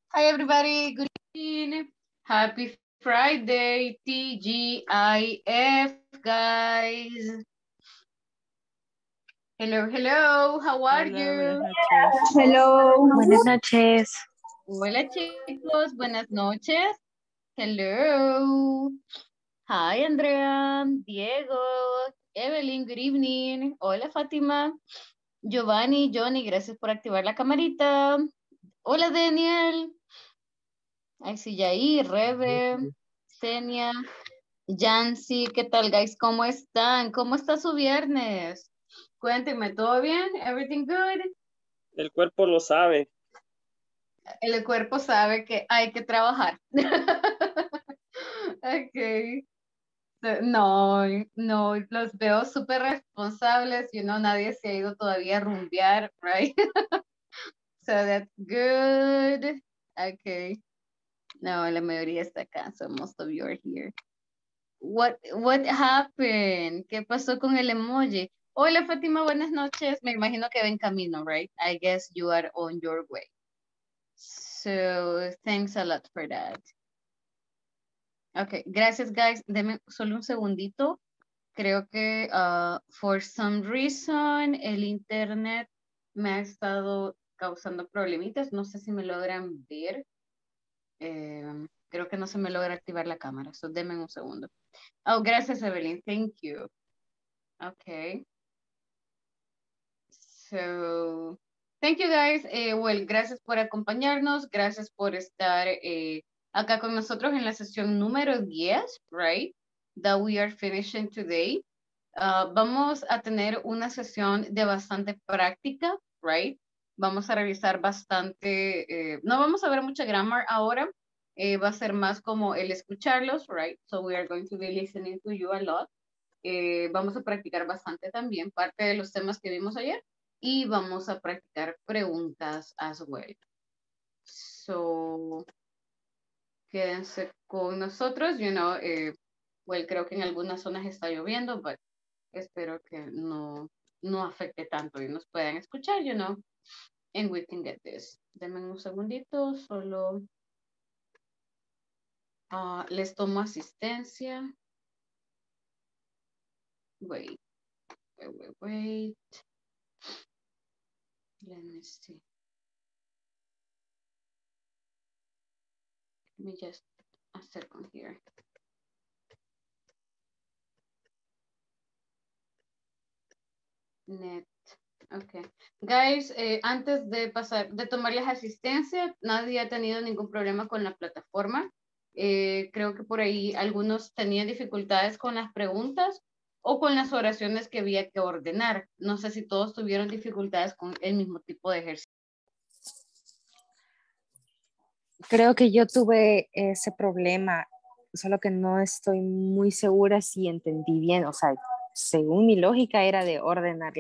Hi everybody, good evening. Happy Friday, TGIF, guys. Hello, hello, how are Hola, buenas you? noches. Hello. Buenas noches. Hola chicos, buenas noches. Hello. Hi Andrea, Diego, Evelyn, good evening. Hola Fátima, Giovanni, Johnny, gracias por activar la camarita. Hola Daniel. Ay, sí, Yair, Rebe, Senia, Yancy, ¿qué tal, guys? ¿Cómo están? ¿Cómo está su viernes? Cuéntenme, ¿todo bien? ¿Everything good? El cuerpo lo sabe. El cuerpo sabe que hay que trabajar. Ok. No, no, los veo súper responsables, nadie se ha ido todavía a rumbear, right? So that's good. Okay. No, la mayoría está acá, so most of you are here. What happened? ¿Qué pasó con el emoji? Hola Fátima, buenas noches. Me imagino que va en camino, right? I guess you are on your way. So, thanks a lot for that. Okay, gracias guys. Denme solo un segundito. Creo que for some reason el internet me ha estado causando problemitas. No sé si me logran ver. Creo que no se me logra activar la cámara. So, denme un segundo. Oh, gracias Evelyn. Thank you. Okay. So, thank you guys. Well, gracias por acompañarnos. Gracias por estar acá con nosotros en la sesión número 10, right? That we are finishing today. Vamos a tener una sesión de bastante práctica, right? Vamos a revisar bastante, no vamos a ver mucha grammar ahora, va a ser más como el escucharlos, right? So we are going to be listening to you a lot. Vamos a practicar bastante también, parte de los temas que vimos ayer, y vamos a practicar preguntas as well. So, quédense con nosotros, well, creo que en algunas zonas está lloviendo, but espero que no afecte tanto y nos puedan escuchar, and we can get this. Denme un segundito, solo les tomo asistencia. Wait. Let me see. Let me just a second here. Net. Ok. Guys, antes de tomarles asistencia, nadie ha tenido ningún problema con la plataforma. Creo que por ahí algunos tenían dificultades con las preguntas o con las oraciones que había que ordenar. No sé si todos tuvieron dificultades con el mismo tipo de ejercicio. Creo que yo tuve ese problema, solo que no estoy muy segura si entendí bien. O sea, según mi lógica era de ordenar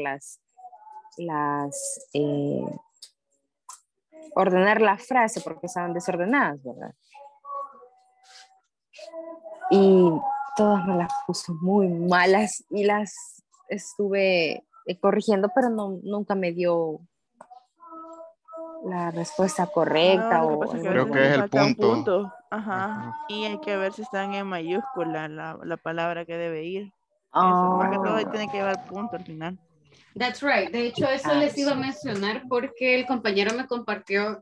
ordenar la frase porque estaban desordenadas, ¿verdad? Y todas me las puso muy malas y las estuve corrigiendo, pero nunca me dio la respuesta No, correcta lo que o pasa es que a alguna Creo veces que le es manera. el falta un punto. punto. Ajá. Ajá. Y hay que ver si están en mayúscula la palabra que debe ir. Eso, más que todo Ah, tiene que llevar punto al final. That's right. De hecho, eso les iba a mencionar porque el compañero me compartió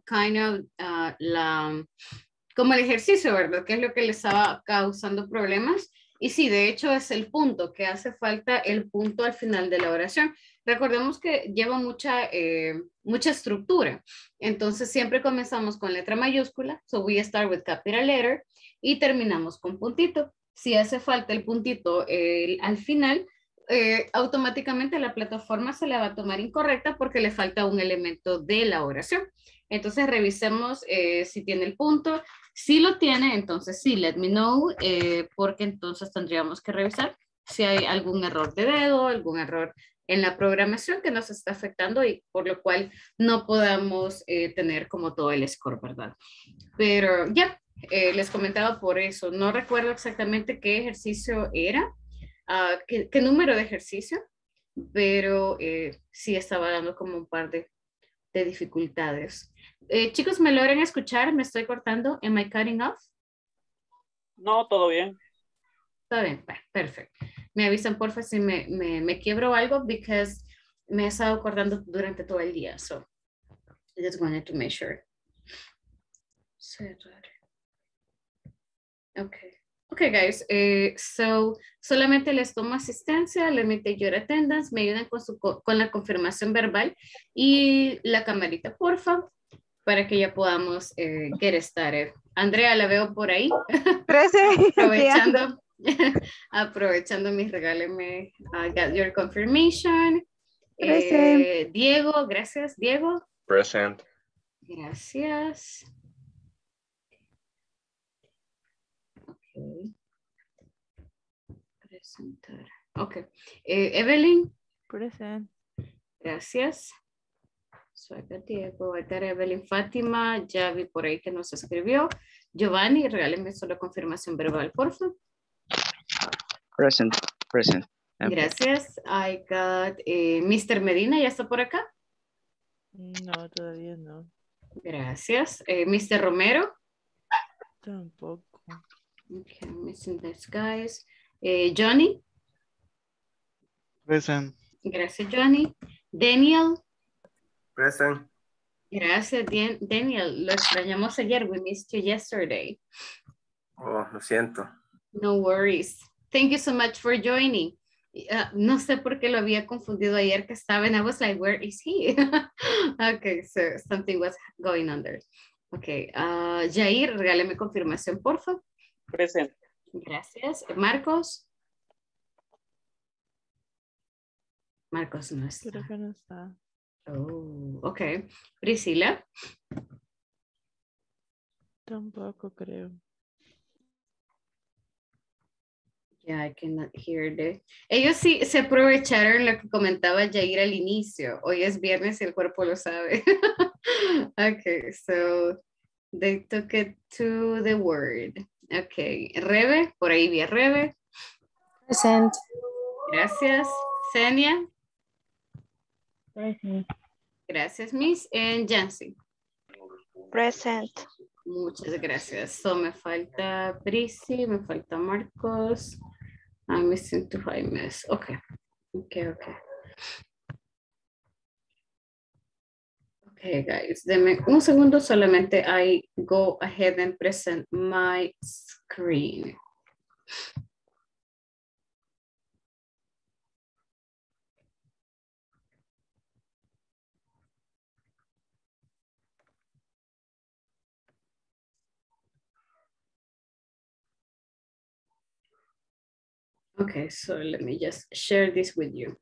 como el ejercicio, ¿verdad? Que es lo que le estaba causando problemas. Y sí, de hecho es el punto, que hace falta el punto al final de la oración. Recordemos que lleva mucha estructura. Entonces siempre comenzamos con letra mayúscula, so we start with capital letter, y terminamos con puntito. Si hace falta el puntito al final, automáticamente la plataforma se la va a tomar incorrecta porque le falta un elemento de la oración. Entonces revisemos si tiene el punto. Si lo tiene, entonces sí, let me know, porque entonces tendríamos que revisar si hay algún error de dedo, algún error en la programación que nos está afectando y por lo cual no podamos tener como todo el score, ¿verdad? Pero ya, les comentaba por eso. No recuerdo exactamente qué ejercicio era, qué número de ejercicio, pero sí estaba dando como un par de de dificultades. Chicos, ¿me logran escuchar? ¿Me estoy cortando? Am I cutting off? No, todo bien. Está bien, perfecto. Me avisan porfa si me quiebro algo because me he estado acordando durante todo el día. So, I just wanted to make sure. Okay. Okay, guys. So, solamente les tomo asistencia, let me take your attendance, me ayudan con la confirmación verbal y la camarita, porfa, para que ya podamos get started. Andrea, la veo por ahí. Aprovechando. Aprovechando mis regáleme. I got your confirmation. Diego, gracias, Diego. Present. Gracias. Okay. Presentar. Ok. Evelyn. Present. Gracias. Soy Diego, Evelyn, Fátima, ya vi por ahí que nos escribió. Giovanni, regáleme solo confirmación verbal, por favor. Present. Gracias. I got Mr. Medina, ¿ya está por acá? No, todavía no. Gracias. Mr. Romero. Tampoco. Okay, I'm missing these guys. Johnny. Present. Gracias, Johnny. Daniel. Present. Gracias, Daniel. Lo extrañamos ayer. We missed you yesterday. Oh, lo siento. No worries. Thank you so much for joining. No sé por qué lo había confundido ayer que estaba, and I was like, where is he? Okay, so something was going on there. Okay, Jair, regáleme confirmación, por favor. Present. Gracias. Marcos. Marcos no está. Creo que no está. Oh, okay. Priscila. Tampoco creo. Yeah, I cannot hear the... Ellos sí se aprovecharon lo que comentaba Jair al inicio. Hoy es viernes y el cuerpo lo sabe. Okay, so they took it to the word. Okay, Rebe, por ahí vi a Rebe. Present. Gracias. Senia. Present. Gracias, Miss. And Jancy. Present. Muchas gracias. So me falta Prisi, me falta Marcos. I'm missing two Jaimes. Okay. Okay. Okay, guys. Denme un segundo. Solamente I go ahead and present my screen. Okay, so let me just share this with you.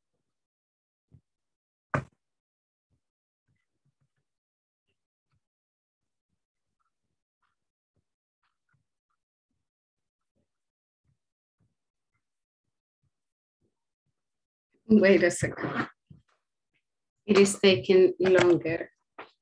Wait a second. It is taking longer.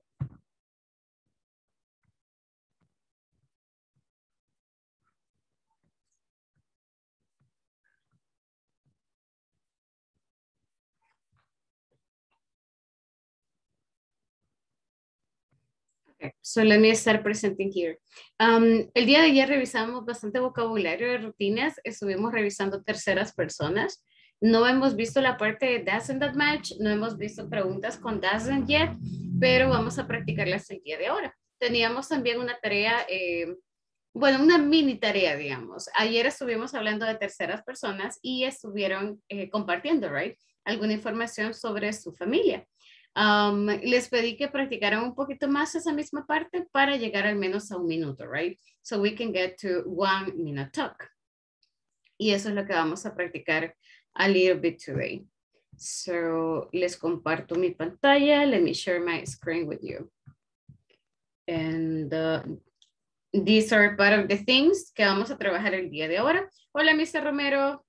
Okay, so let me start presenting here. El día de ayer revisamos bastante vocabulario de rutinas, estuvimos revisando terceras personas. No hemos visto la parte de doesn't that match, no hemos visto preguntas con doesn't yet, pero vamos a practicarlas el día de ahora. Teníamos también una tarea, bueno, una mini tarea, digamos. Ayer estuvimos hablando de terceras personas y estuvieron compartiendo, right, alguna información sobre su familia. Les pedí que practicaran un poquito más esa misma parte para llegar al menos a 1 minuto, right? So we can get to 1 minute talk. Y eso es lo que vamos a practicar a little bit today. So les comparto mi pantalla. Let me share my screen with you. And these are part of the things que vamos a trabajar el día de ahora. Hola, Mr. Romero.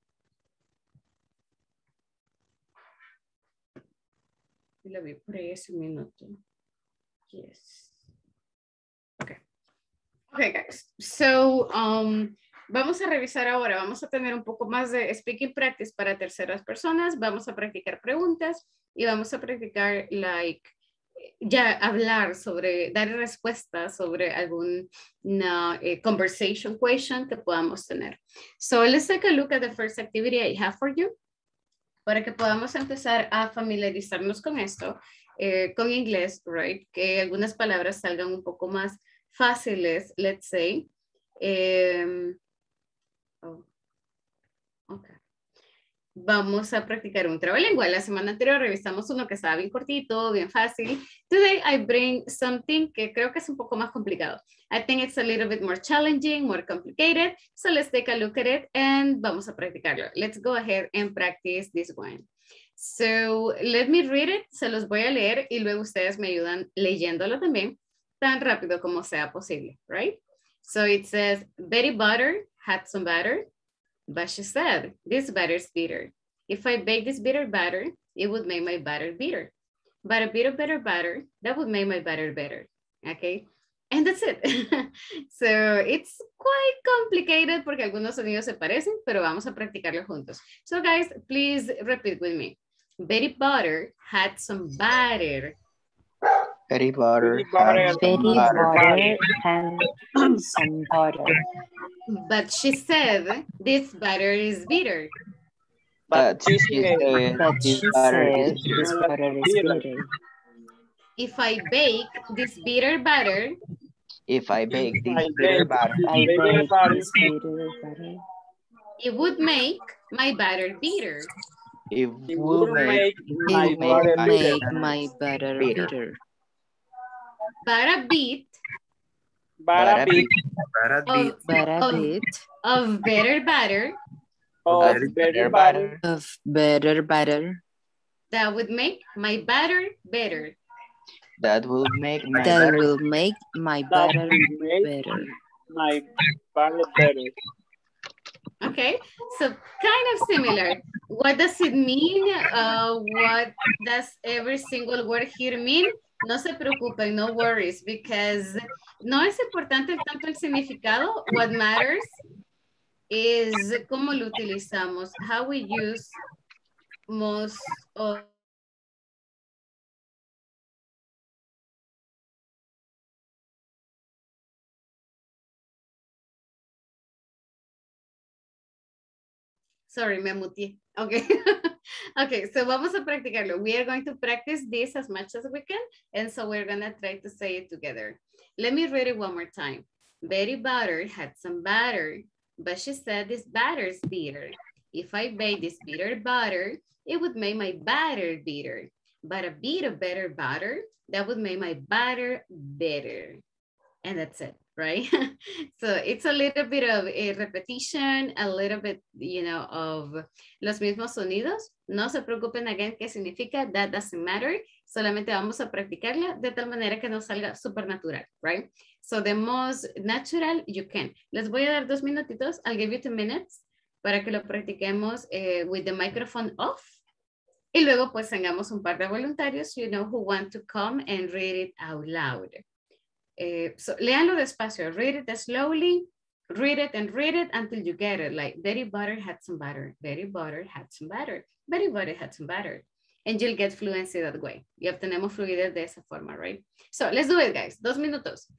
La vi por ahí hace un minuto. Yes. Okay. Okay, guys. So, vamos a revisar ahora. Vamos a tener un poco más de speaking practice para terceras personas. Vamos a practicar preguntas y vamos a practicar, like, ya hablar sobre, dar respuestas sobre alguna conversation question que podamos tener. So let's take a look at the first activity I have for you, para que podamos empezar a familiarizarnos con esto, con inglés, right? Que algunas palabras salgan un poco más fáciles, let's say. Oh, okay. Vamos a practicar un trabalengua. La semana anterior revisamos uno que estaba bien cortito, bien fácil. Today I bring something que creo que es un poco más complicado. I think it's a little bit more challenging, more complicated. So let's take a look at it and vamos a practicarlo. Let's go ahead and practice this one. So let me read it. Se los voy a leer y luego ustedes me ayudan leyéndolo también, tan rápido como sea posible, right? So it says, Betty Butter had some batter. But she said, this batter's bitter. If I bake this bitter batter, it would make my batter bitter. But a bit of better batter, that would make my batter better. Okay? And that's it. So it's quite complicated porque algunos sonidos se parecen, pero vamos a practicarlo juntos. So guys, please repeat with me. Betty Butter had some batter. Betty Butter Butter. had Betty some butter. butter and some butter. But she said, this batter is bitter. But she said, said But this she butter said is this bitter. butter is bitter. If I bake this bitter batter, If I bake this I bitter bake batter, I Bitter bake butter. this bitter butter. it would make my batter bitter. it It will will make my It make butter will my make butter my butter bitter. bitter. But a bit But a bit Para beat. But a of, bit of better batter of Very better butter. of better butter that would make my batter better. that will make my that butter will make my That butter will make better. my butter better. Okay, so kind of similar. What does it mean? What does every single word here mean? No se preocupen, no worries, because no es importante tanto el significado. What matters is cómo lo utilizamos, how we use most of sorry, me muteé. Okay. Okay, so vamos a practicarlo. We are going to practice this as much as we can, and so we're gonna try to say it together. Let me read it one more time. Betty Butter had some batter, but she said this batter's bitter. If I bake this bitter butter, it would make my batter bitter. But a bit of better butter, that would make my batter better. And that's it, right? So it's a little bit of a repetition, a little bit, you know, of los mismos sonidos. No se preocupen again qué significa, that doesn't matter. Solamente vamos a practicarla de tal manera que nos salga súper natural, right? So the most natural you can. Les voy a dar 2 minutitos. I'll give you 2 minutes para que lo practiquemos with the microphone off. Y luego pues tengamos un par de voluntarios, you know, who want to come and read it out loud. So léanlo despacio, read it slowly, read it and read it until you get it. Like Betty Butter had some butter, Betty Butter had some butter, Betty Butter had some butter. And you'll get fluency that way. Y obtenemos fluidez de esa forma, right? So let's do it, guys. 2 minutos.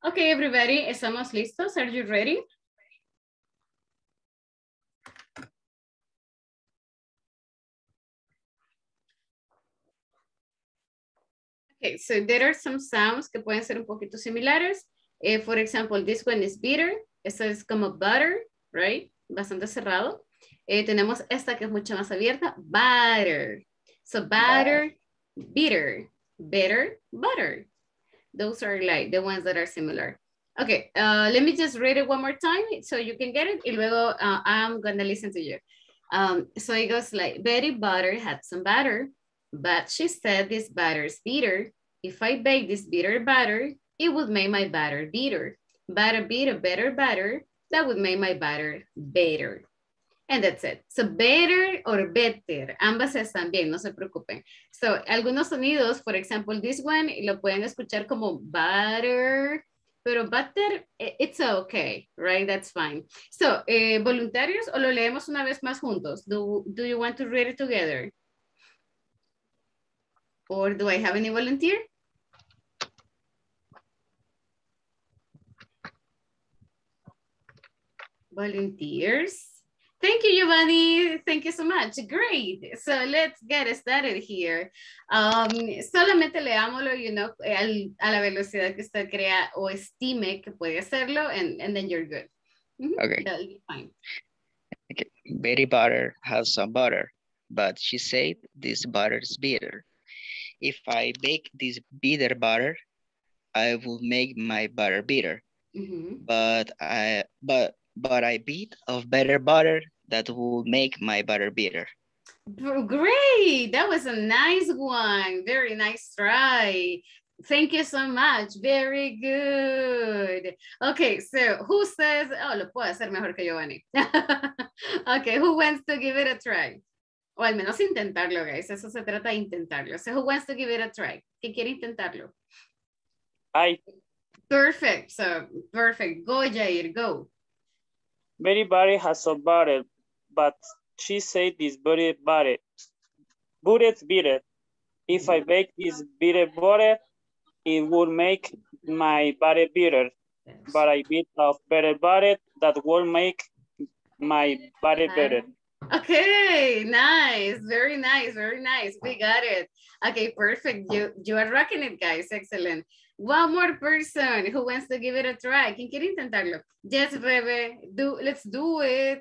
Okay, everybody, ¿estamos listos? Are you ready? Okay, so there are some sounds que pueden ser un poquito similares. For example, this one is bitter. Esto es como butter, right? Bastante cerrado. Tenemos esta que es mucho más abierta, butter. So butter, bitter, bitter, butter. Those are like the ones that are similar. Okay, let me just read it one more time so you can get it. Y luego I'm gonna listen to you. So it goes like, Betty Butter had some batter, but she said this batter's bitter. If I bake this bitter batter, it would make my batter bitter. Batter beat a better batter, that would make my batter better. And that's it. So better or better, ambas están bien, no se preocupen. So algunos sonidos, for example, this one, lo pueden escuchar como butter, pero butter, it's okay, right? That's fine. So, voluntarios, o lo leemos una vez más juntos? Do you want to read it together? Or do I have any volunteer? Volunteers? Thank you, Giovanni. Thank you so much. Great. So let's get started here. Solamente leámoslo, you know, a la velocidad que usted crea o estime que puede hacerlo, and then you're good. Okay. That'll be fine. Okay. Betty Butter has some butter, but she said this butter is bitter. If I bake this bitter butter, I will make my butter bitter. But I beat of better butter that will make my butter bitter. Great. That was a nice one. Very nice try. Thank you so much. Very good. Okay, so who says, oh, lo puedo hacer mejor que Giovanni. Okay, who wants to give it a try? O al menos intentarlo, guys. Eso se trata de intentarlo. So who wants to give it a try? ¿Quién quiere intentarlo? I. Perfect. So, perfect. Go, Jair, go. Betty Butter has some butter, but she said this butter is bitter. If I bake this bitter butter, it would make my butter bitter. Yes. But I beat of better butter that will make my butter better. Okay, nice. Very nice. Very nice. We got it. Okay, perfect. You are rocking it, guys. Excellent. One more person who wants to give it a try. ¿Quién quiere intentarlo? Yes, Rebe. Let's do it.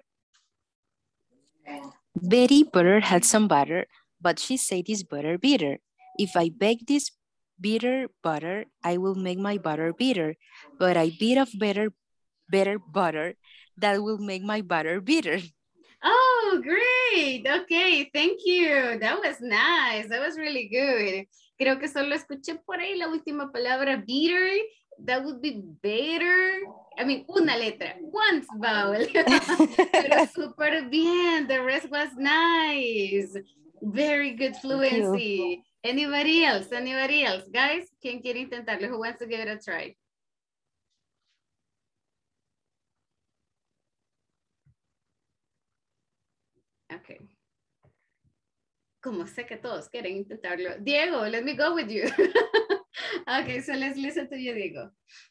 Betty Butter had some butter, but she said this butter bitter. If I bake this bitter butter, I will make my butter bitter. But I beat of better butter that will make my butter bitter. Oh, great. Okay, thank you. That was nice. That was really good. Creo que solo escuché por ahí la última palabra bitter. That would be better. I mean, una letra, one vowel. Pero súper bien. The rest was nice. Very good fluency. Anybody else? Anybody else? Guys, ¿quién quiere intentarlo? Who wants to give it a try? Okay. Como sé que todos quieren intentarlo. Diego, let me go with you. Okay, so let's listen to you, Diego.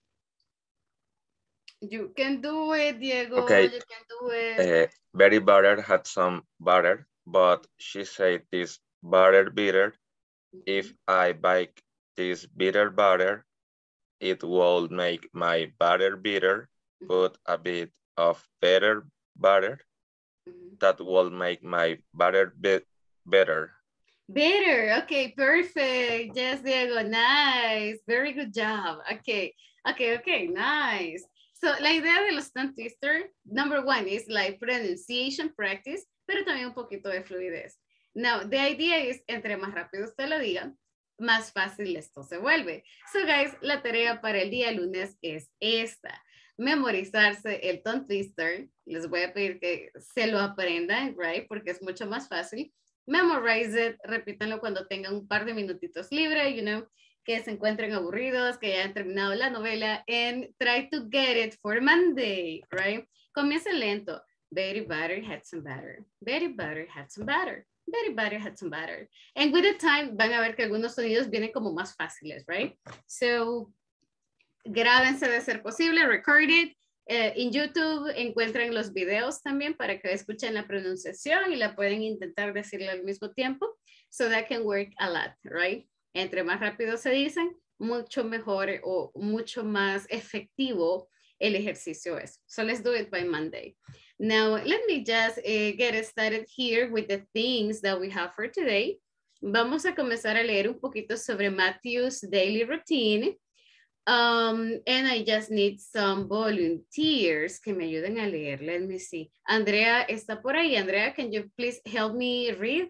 You can do it, Diego. Okay. You can do it. Betty Butter had some butter, but she said this butter bitter. If I bake this bitter butter, it will make my butter bitter. Put a bit of better butter. That will make my butter better. Better. Okay, perfect. Yes, Diego. Nice. Very good job. Okay. Nice. So, la idea de los tongue twister, number one is like pronunciation practice, pero también un poquito de fluidez. Now, the idea is, entre más rápido usted lo diga, más fácil esto se vuelve. So, guys, la tarea para el día lunes es esta. Memorizarse el tongue twister. Les voy a pedir que se lo aprendan, right? Porque es mucho más fácil. Memorize it, repítanlo cuando tengan un par de minutitos libre, you know, que se encuentren aburridos, que ya han terminado la novela, and try to get it for Monday, right? Comienza lento. Betty Butter had some butter. Betty Butter had some butter. Betty Butter had some butter. And with the time, van a ver que algunos sonidos vienen como más fáciles, right? So, Grábense de ser posible, record it. En YouTube encuentran los videos también para que escuchen la pronunciación y la pueden intentar decirle al mismo tiempo. So that can work a lot, right? Entre más rápido se dicen, mucho mejor o mucho más efectivo el ejercicio es. So let's do it by Monday. Now, let me just get started here with the things that we have for today. Vamos a comenzar a leer un poquito sobre Matthew's daily routine. And I just need some volunteers que me ayuden a leer. Let me see. Andrea está por ahí. Andrea, can you please help me read?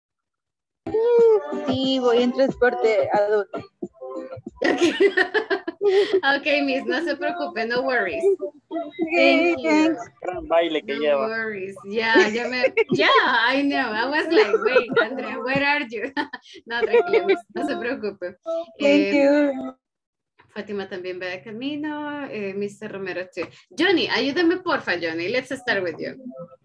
Sí, voy en transporte adulto. Okay. Okay, Miss, no se preocupe, no worries. Okay, Thank you. Gran baile que No lleva. worries. Yeah, I know. I was like, wait, Andrea, where are you? No, tranquila, Miss, no se preocupe. Thank you. Fátima también va de camino. Mr. Romero too. Johnny, ayúdame porfa, Johnny. Let's start with you.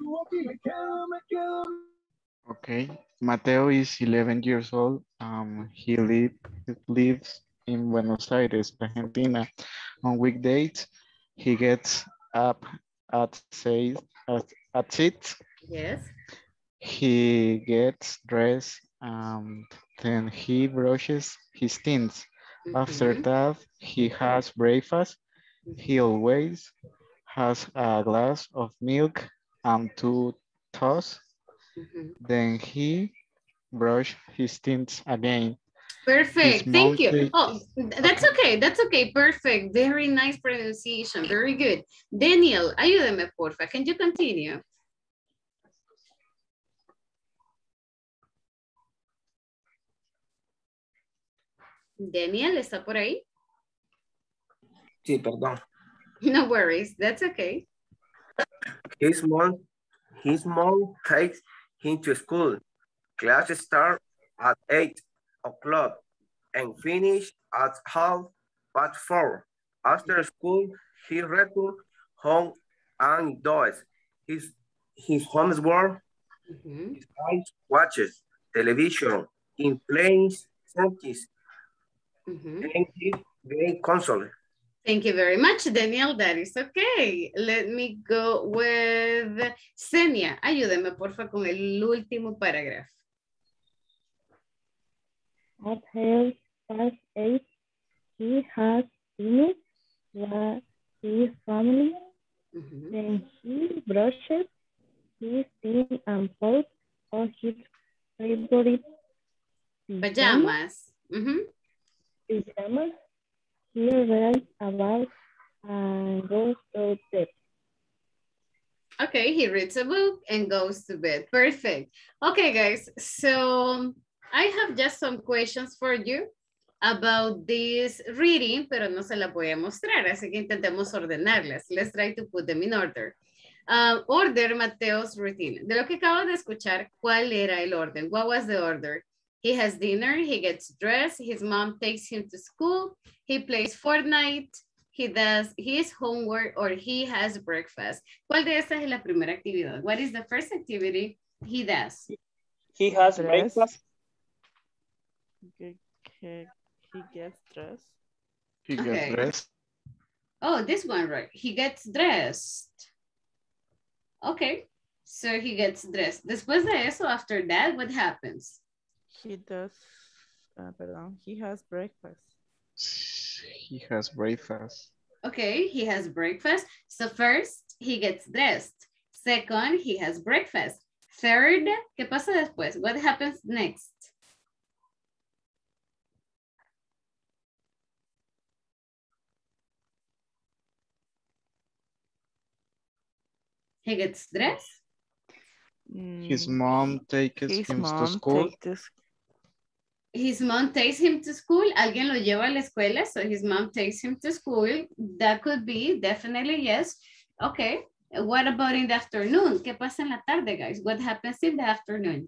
Okay, Mateo is 11 years old. He lives in Buenos Aires, Argentina. On weekdays, he gets up at 6. Yes. He gets dressed, then he brushes his teeth. After that, he has breakfast. He always has a glass of milk and 2 toast. Then he brushes his teeth again. Perfect. Thank you. Oh, that's okay. That's okay. Perfect. Very nice pronunciation. Very good. Daniel, ayúdame, porfa. Can you continue? Daniel, ¿está por ahí? Sí, perdón. No worries. That's okay. His mom takes him to school. Class starts at 8 o'clock and finish at 4:30. After school, he returns home and does his homework. His wife watches television, in plays focus, and his game console. Thank you very much, Daniel. That is okay. Let me go with Senia. Ayúdeme, porfa, con el último parágrafo. At 8:30, he has finished his family. Then he brushes his teeth and puts on his favorite pajamas. Pajamas. He reads about and goes to bed. Okay, he reads a book and goes to bed. Perfect. Okay, guys, so I have just some questions for you about this reading, pero no se las voy a mostrar, así que intentemos ordenarlas. Let's try to put them in order. Order Mateo's routine. De lo que acabo de escuchar, ¿cuál era el orden? What was the order? He has dinner, he gets dressed, his mom takes him to school, he plays Fortnite, he does his homework, or he has breakfast. ¿Cuál de estas es la primera actividad? What is the first activity he does? He has breakfast. He gets dressed. He gets dressed. Oh, this one, right? He gets dressed. Okay, so he gets dressed. Después de eso, after that, what happens? He does, he has breakfast. He has breakfast. Okay, he has breakfast. So first, he gets dressed. Second, he has breakfast. Third, ¿qué pasa después? What happens next? He gets dressed. His mom takes him to school. His mom takes him to school. Alguien lo lleva a la escuela, so his mom takes him to school. That could be, definitely, yes. Okay. What about in the afternoon? ¿Qué pasa en la tarde, guys? What happens in the afternoon?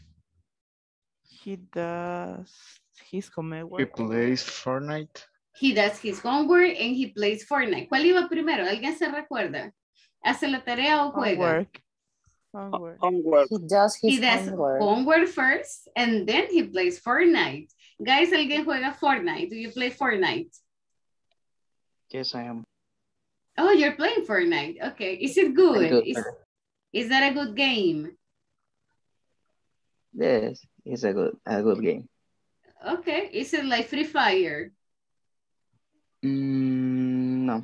He does his homework. He plays Fortnite. He does his homework and he plays Fortnite. ¿Cuál iba primero? ¿Alguien se recuerda? ¿Hace la tarea o juega? Homework. He does his homework first and then he plays Fortnite. Guys, ¿alguien juega Fortnite? Do you play Fortnite? Yes, I am. Oh, you're playing Fortnite. Okay. Is it I good? do. Is that a good game? Yes, it's a good game. Okay. Is it like Free Fire? No,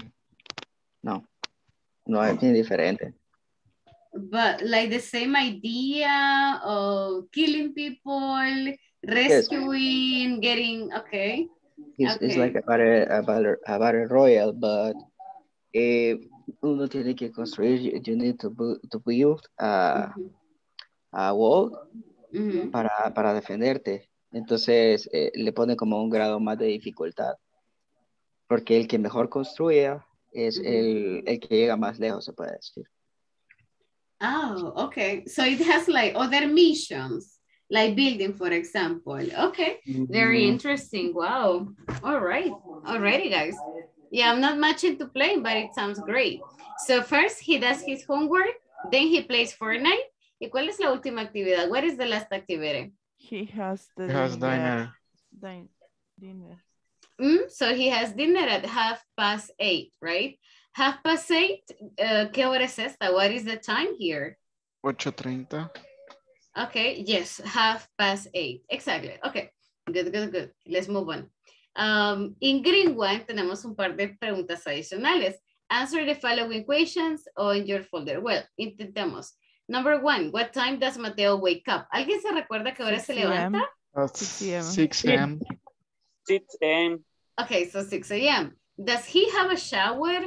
es bien diferente. But like the same idea of killing people, rescuing, getting, okay. It's like a battle royale, but uno tiene que construir, you need to build a wall para defenderte. Entonces le pone como un grado más de dificultad. Porque el que mejor construya es el que llega más lejos, se puede decir. Oh, okay. So it has like other missions, like building, for example. Okay, very interesting. Wow. All right. Alrighty, guys. Yeah, I'm not much into playing, but it sounds great. So first he does his homework, then he plays Fortnite. ¿Y cuál es la última actividad? What is the last activity? He has dinner. Dinner. So he has dinner at 8:30, right? 8:30, ¿qué hora es esta? What is the time here? 8:30. Okay, yes, 8:30. Exactly. Okay, good. Let's move on. In green one tenemos un par de preguntas adicionales. Answer the following questions on your folder. Well, intentemos. Number 1, what time does Mateo wake up? ¿Alguien se recuerda que hora se levanta? 6 a.m. 6 a.m. Okay, so 6 a.m. Does he have a shower?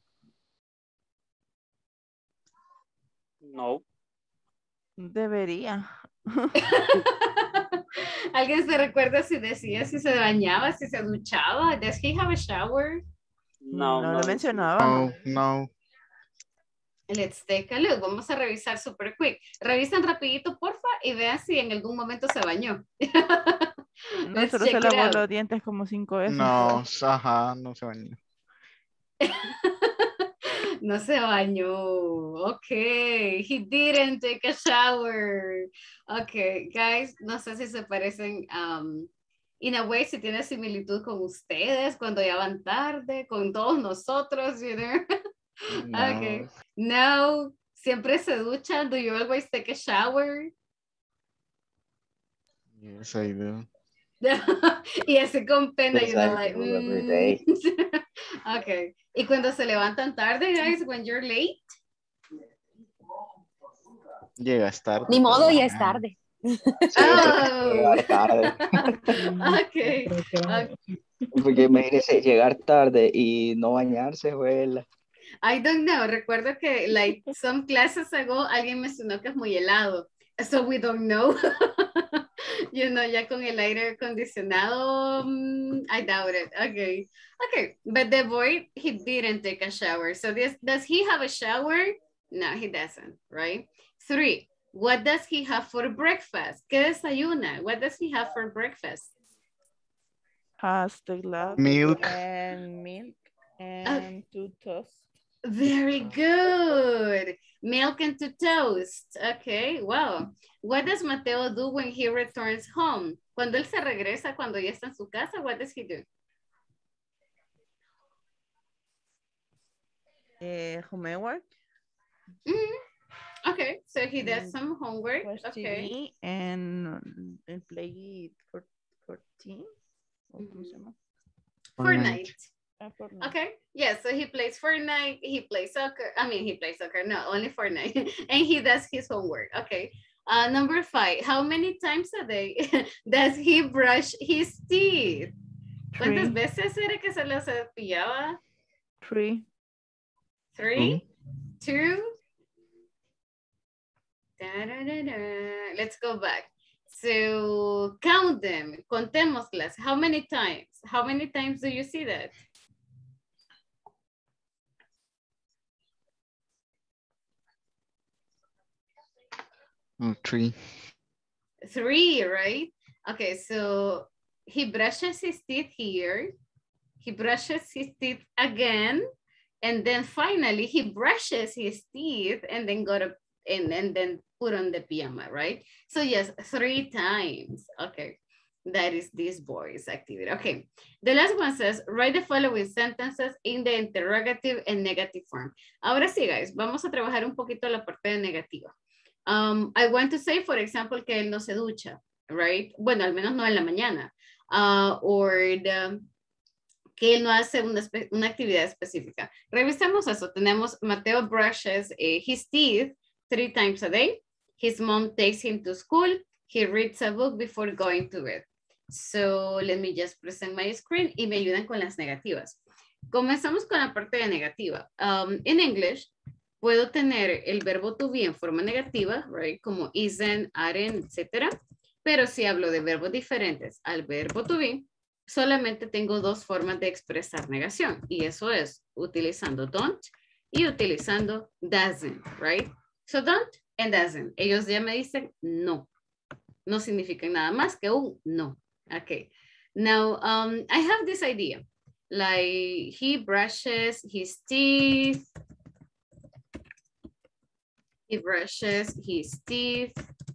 No. Debería. ¿Alguien se recuerda si decía si se bañaba, si se duchaba? Does he have a shower? No lo mencionaba. No. Let's take a look. Vamos a revisar super quick. Revisen rapidito, porfa, y vean si en algún momento se bañó. No, solo se lavó los dientes como 5 veces. No, no se bañó. No se bañó. Okay, he didn't take a shower. Okay, guys, no sé si se parecen, in a way, si tiene similitud con ustedes cuando ya van tarde, con todos nosotros, you know. No. Okay, no, siempre se duchan. Do you always take a shower? Yes, I do. Y así con pena, Yes, you know, I like, do every day. Okay. Y cuando se levantan tarde, guys, when you're late. Llegas tarde. Ni modo, ya es tarde. Tarde. Okay. Porque imagínese llegar tarde y no bañarse, abuela. I don't know. Recuerdo que, like, some classes ago, alguien mencionó que es muy helado. So we don't know. You know, ya con el aire acondicionado, I doubt it. Okay. But the boy, he didn't take a shower. So does he have a shower? No, he doesn't, right? 3, what does he have for breakfast? ¿Qué desayuna? What does he have for breakfast? Has the glass. Milk. And 2 toast. Very good. Milk and 2 toast. Okay, wow. What does Mateo do when he returns home? Cuando él se regresa, cuando ya está en su casa, what does he do? Homework. Okay, so he does some homework. Watch Okay. TV and play 14. Fortnite. Fortnite. Okay, yeah, so he plays Fortnite, he plays soccer. I mean, he plays soccer, no, only Fortnite. And he does his homework. Okay. Number 5, how many times a day does he brush his teeth? ¿Cuántas veces era que se lo cepillaba? 3. 3? 2? Da-da-da-da. Let's go back. So count them. Contémoslas. How many times? How many times do you see that? Oh, 3. 3, right? Okay, so he brushes his teeth here. He brushes his teeth again. And then finally he brushes his teeth and then go to and then put on the pajama, right? So yes, 3 times. Okay. That is this boy's activity. Okay. The last one says, write the following sentences in the interrogative and negative form. Ahora sí, guys, vamos a trabajar un poquito la parte de negativa. I want to say, for example, que él no se ducha, right? Bueno, al menos no en la mañana. Que él no hace una actividad específica. Revisemos eso. Tenemos Mateo brushes his teeth 3 times a day. His mom takes him to school. He reads a book before going to bed. So let me just present my screen y me ayudan con las negativas. Comenzamos con la parte de negativa. In English, puedo tener el verbo to be en forma negativa, right? Como isn't, aren't, etc. Pero si hablo de verbos diferentes al verbo to be, solamente tengo 2 formas de expresar negación. Y eso es utilizando don't y utilizando doesn't, right? So don't and doesn't. Ellos ya me dicen no. No significan nada más que un no. Okay. Now, I have this idea. Like, he brushes his teeth. He brushes his teeth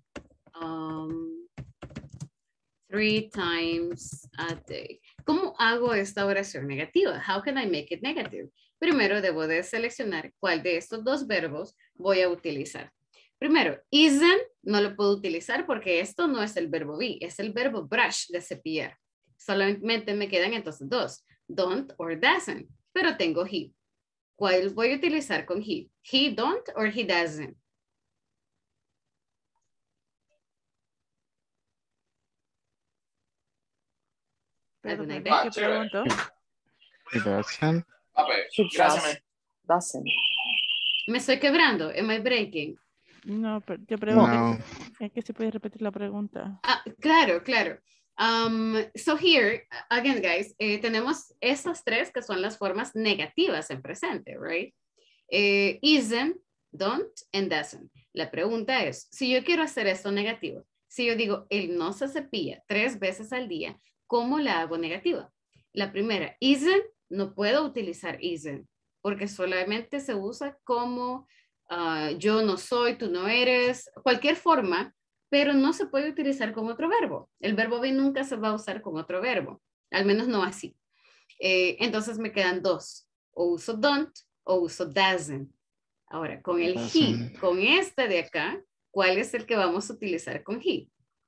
3 times a day. ¿Cómo hago esta oración negativa? How can I make it negative? Primero debo de seleccionar cuál de estos 2 verbos voy a utilizar. Primero, isn't no lo puedo utilizar porque esto no es el verbo be, es el verbo brush, de cepillar. Solamente me quedan entonces 2, don't or doesn't, pero tengo he. ¿Cuál voy a utilizar con he? He don't or he doesn't? ¿Alguna idea? ¿Qué preguntó? He doesn't. Doesn't. Me estoy quebrando. Am I breaking? No, pero yo pregunto. No. Es que se puede repetir la pregunta. Claro, claro. So here, again, guys, tenemos esas 3 que son las formas negativas en presente, right? Isn't, don't, and doesn't. La pregunta es, si yo quiero hacer esto negativo, si yo digo, él no se cepilla 3 veces al día, ¿cómo la hago negativa? La primera, isn't, no puedo utilizar isn't, porque solamente se usa como yo no soy, tú no eres, cualquier forma, pero no se puede utilizar como otro verbo. El verbo be nunca se va a usar como otro verbo, al menos no así. Entonces me quedan 2, o uso don't o uso doesn't. Ahora, con el he, con este de acá, ¿cuál es el que vamos a utilizar con he?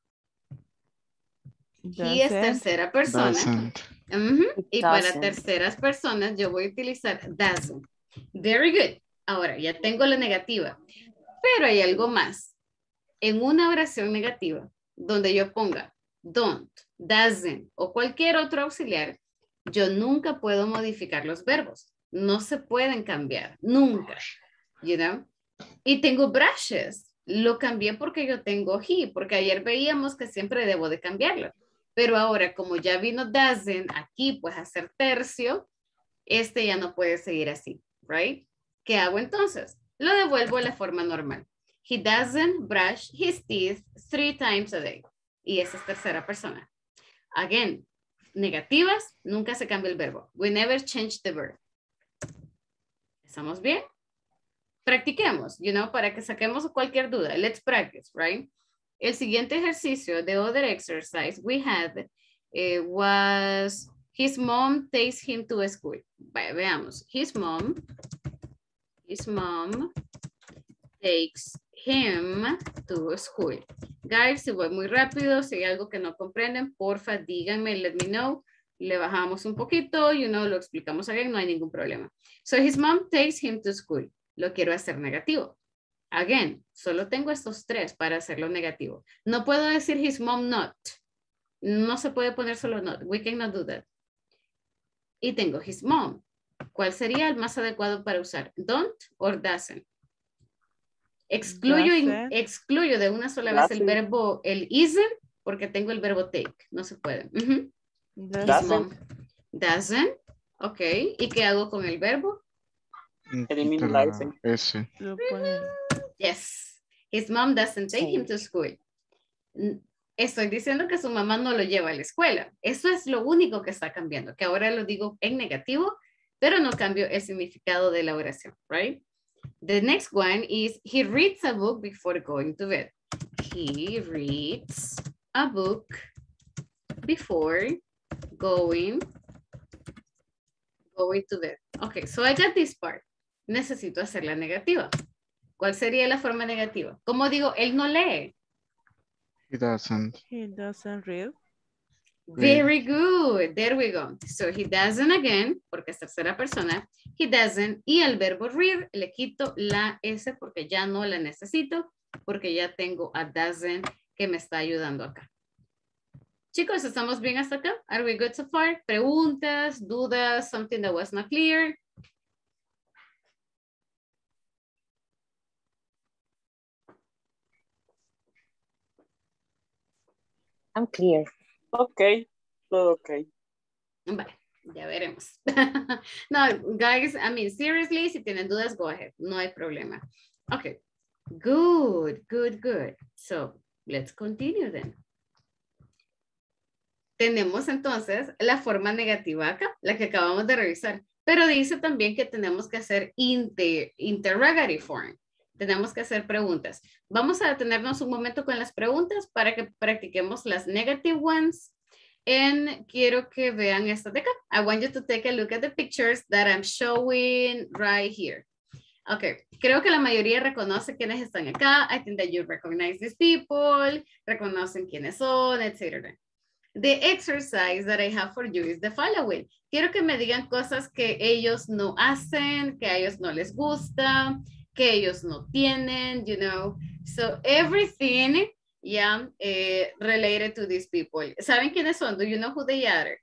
He es tercera persona. Y para terceras personas yo voy a utilizar doesn't. Very good. Ahora, ya tengo la negativa. Pero hay algo más. En una oración negativa, donde yo ponga don't, doesn't o cualquier otro auxiliar, yo nunca puedo modificar los verbos. No se pueden cambiar. Nunca. You know? Y tengo brushes. Lo cambié porque yo tengo he, porque ayer veíamos que siempre debo de cambiarlo. Pero ahora, como ya vino doesn't aquí, pues a ser tercio, este ya no puede seguir así, right? ¿Qué hago entonces? Lo devuelvo a la forma normal. He doesn't brush his teeth 3 times a day. Y esa es tercera persona. Again, negativas, nunca se cambia el verbo. We never change the verb. ¿Estamos bien? Practiquemos, you know, para que saquemos cualquier duda. Let's practice, right? El siguiente ejercicio, the other exercise we had was his mom takes him to school. Vaya, veamos. His mom takes him to school. Guys, si voy muy rápido, si hay algo que no comprenden, porfa, díganme, let me know. Le bajamos un poquito, you know, lo explicamos again, no hay ningún problema. So his mom takes him to school. Lo quiero hacer negativo. Again, solo tengo estos 3 para hacerlo negativo. No puedo decir his mom not. No se puede poner solo not. We cannot do that. Y tengo his mom. ¿Cuál sería el más adecuado para usar? Don't or doesn't. Excluyo de una sola vez el verbo, el isn't, porque tengo el verbo take. No se puede. Doesn't. Ok. ¿Y qué hago con el verbo? Elimino la S. Yes. His mom doesn't take him to school. Estoy diciendo que su mamá no lo lleva a la escuela. Eso es lo único que está cambiando, que ahora lo digo en negativo, pero no cambio el significado de la oración, right? The next one is, he reads a book before going to bed. He reads a book before going to bed. Okay, so I got this part. Necesito hacer la negativa. ¿Cuál sería la forma negativa? Como digo, él no lee. He doesn't. He doesn't read. Very good. There we go. So he doesn't again, porque es tercera persona. He doesn't. Y al verbo read le quito la S porque ya no la necesito, porque ya tengo a doesn't que me está ayudando acá. Chicos, ¿estamos bien hasta acá? Are we good so far? ¿Preguntas, dudas, something that was not clear? I'm clear. Okay, todo okay. Vale, ya veremos. No, guys, I mean, seriously, si tienen dudas, go ahead. No hay problema. Okay, good, good, good. So, let's continue then. Tenemos entonces la forma negativa acá, la que acabamos de revisar. Pero dice también que tenemos que hacer interrogatory form. Tenemos que hacer preguntas. Vamos a detenernos un momento con las preguntas para que practiquemos las negative ones. And quiero que vean esta de acá. I want you to take a look at the pictures that I'm showing right here. Okay, creo que la mayoría reconoce quiénes están acá. I think that you recognize these people, reconocen quiénes son, etc. The exercise that I have for you is the following. Quiero que me digan cosas que ellos no hacen, que a ellos no les gusta, que ellos no tienen, you know. So everything, yeah, related to these people. ¿Saben quiénes son? Do you know who they are?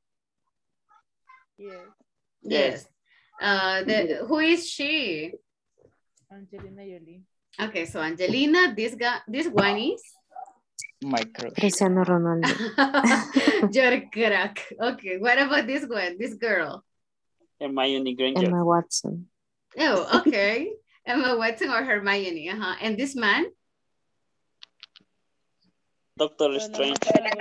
Yes. Yes. Who is she? Angelina Jolie. Okay, so Angelina, this one is? My crush. Cristiano Ronaldo. You're crack. Okay, what about this one, this girl? Hermione Granger. Emma Watson. Oh, okay. Emma Watson or Hermione, And this man? Doctor Strange.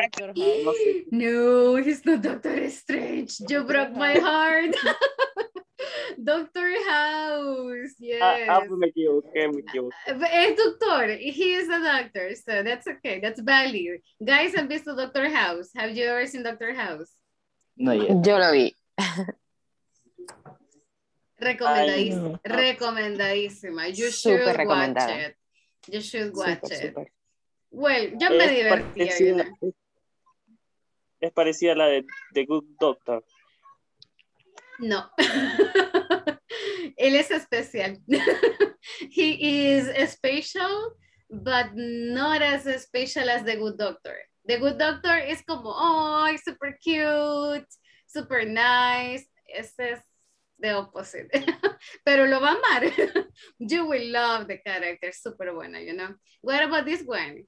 No, he's not Doctor Strange. You broke my heart. Doctor House, yes. Me equivoqué. Es doctor. He is a doctor, so that's okay. That's valid. Guys, have visto Doctor House. Have you ever seen Doctor House? No yet. Yo lo vi. Recomendadísima. You should watch it. You should watch it. Super. Well, yo me divertí. Es parecida a la de The Good Doctor. No. Él es especial. He is special, but not as special as The Good Doctor. The Good Doctor es como, oh, super cute, super nice. Ese es the opposite. Pero lo va a amar. You will love the character. Super buena, you know. What about this one?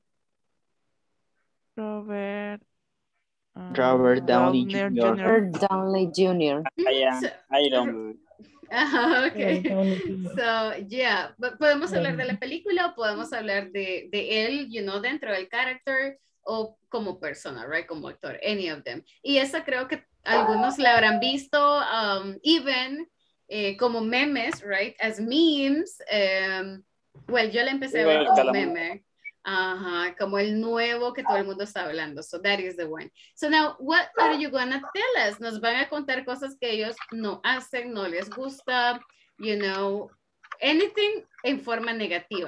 Robert Downey Jr. Robert Downey Jr. Iron Man. Okay. So, yeah. Podemos hablar de la película o podemos hablar de él, you know, dentro del character o como persona, right? Como actor, any of them. Y esa creo que algunos la habrán visto, even como memes, right? As memes. Well, yo la empecé a ver como meme. Ajá, como el nuevo que todo el mundo está hablando. So that is the one. So now, what are you gonna tell us? Nos van a contar cosas que ellos no hacen, no les gusta, you know, anything en forma negativa.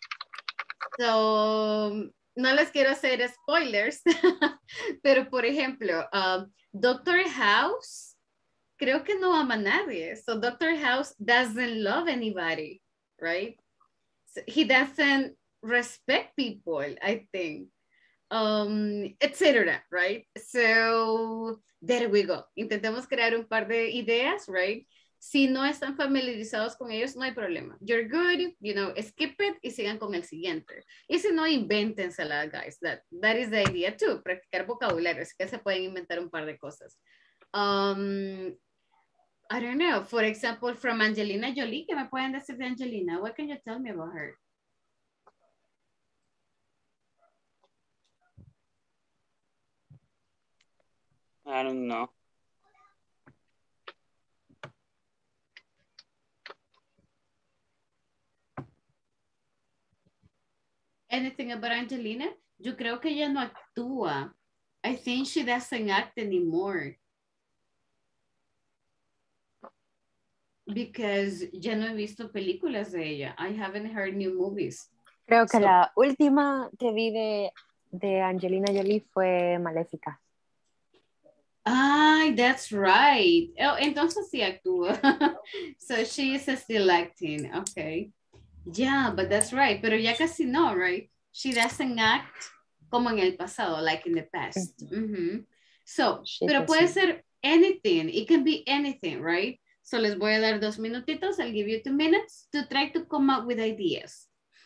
So, no les quiero hacer spoilers, pero por ejemplo, Doctor House, creo que no ama a nadie. So Doctor House doesn't love anybody, right? So he doesn't respect people, I think, etc., right? So there we go. Intentemos crear un par de ideas, right? Si no están familiarizados con ellos, no hay problema. You're good, you know, skip it y sigan con el siguiente. Y si no, invéntensela, guys. That is the idea too, practicar vocabulario. Así que se pueden inventar un par de cosas. I don't know, for example, from Angelina Jolie, ¿qué me pueden decir de Angelina? What can you tell me about her? I don't know. Anything about Angelina? Yo creo que ella no actúa. I think she doesn't act anymore. Because ya no he visto películas de ella. I haven't heard new movies. Creo que So- la última que vi de Angelina Jolie fue Maléfica. Ah, that's right. Oh, entonces sí actúa. So she is still acting. Okay. Yeah, but that's right. Pero ya casi no, right? She doesn't act como en el pasado, like in the past. Mhm. So, She pero puede doesn't. ser anything. It can be anything, right? So les voy a dar 2 minutitos. I'll give you 2 minutes to try to come up with ideas.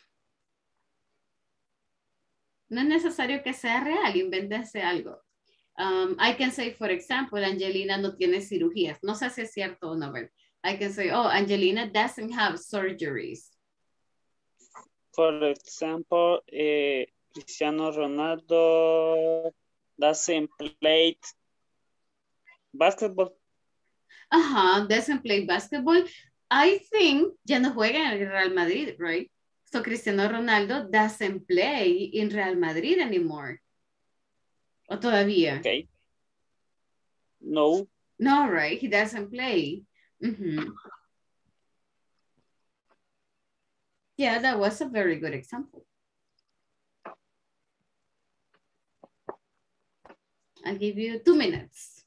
No es necesario que sea real, invéntense algo. I can say, for example, Angelina no tiene cirugías. No sé si es cierto o no, but I can say, oh, Angelina doesn't have surgeries. For example, Cristiano Ronaldo doesn't play basketball. Ajá, doesn't play basketball. I think ya no juega en el Real Madrid, right? So Cristiano Ronaldo doesn't play in Real Madrid anymore. ¿O todavía? Okay. No. No, right? He doesn't play. Mhm. Yeah, that was a very good example. I'll give you 2 minutes.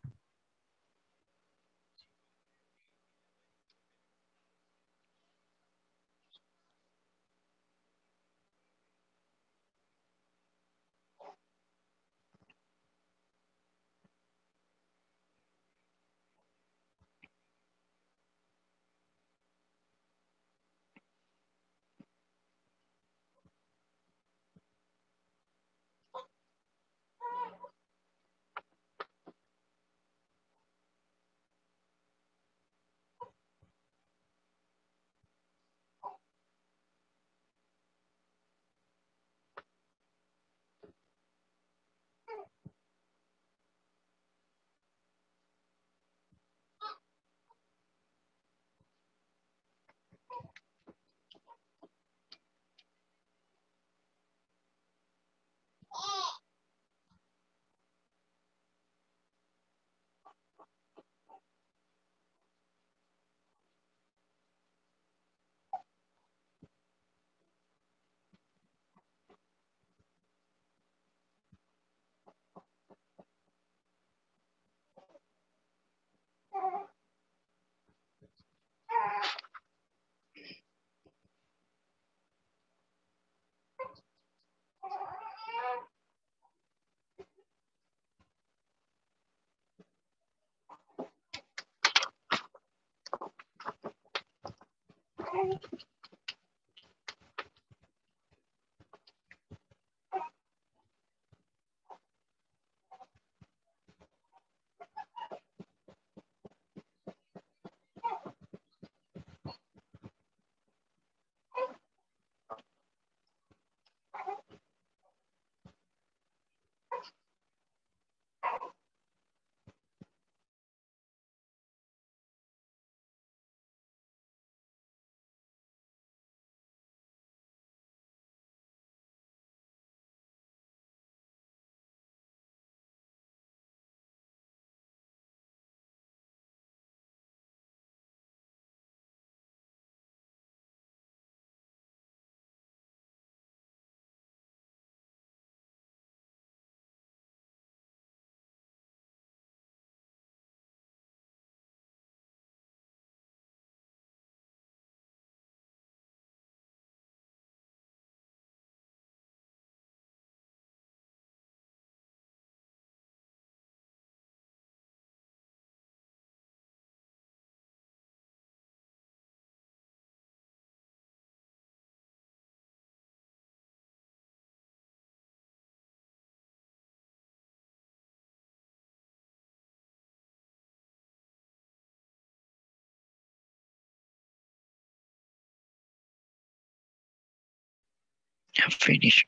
I'm finished.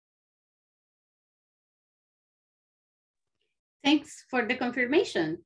Thanks for the confirmation.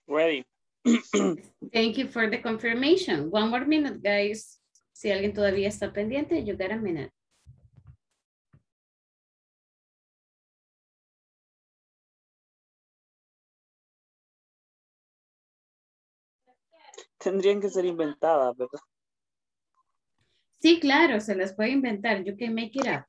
Ready. Thank you for the confirmation. One more minute, guys. Si alguien todavía está pendiente, you got a minute. Tendrían que ser inventadas, ¿verdad? Sí, claro, se las puede inventar. You can make it up.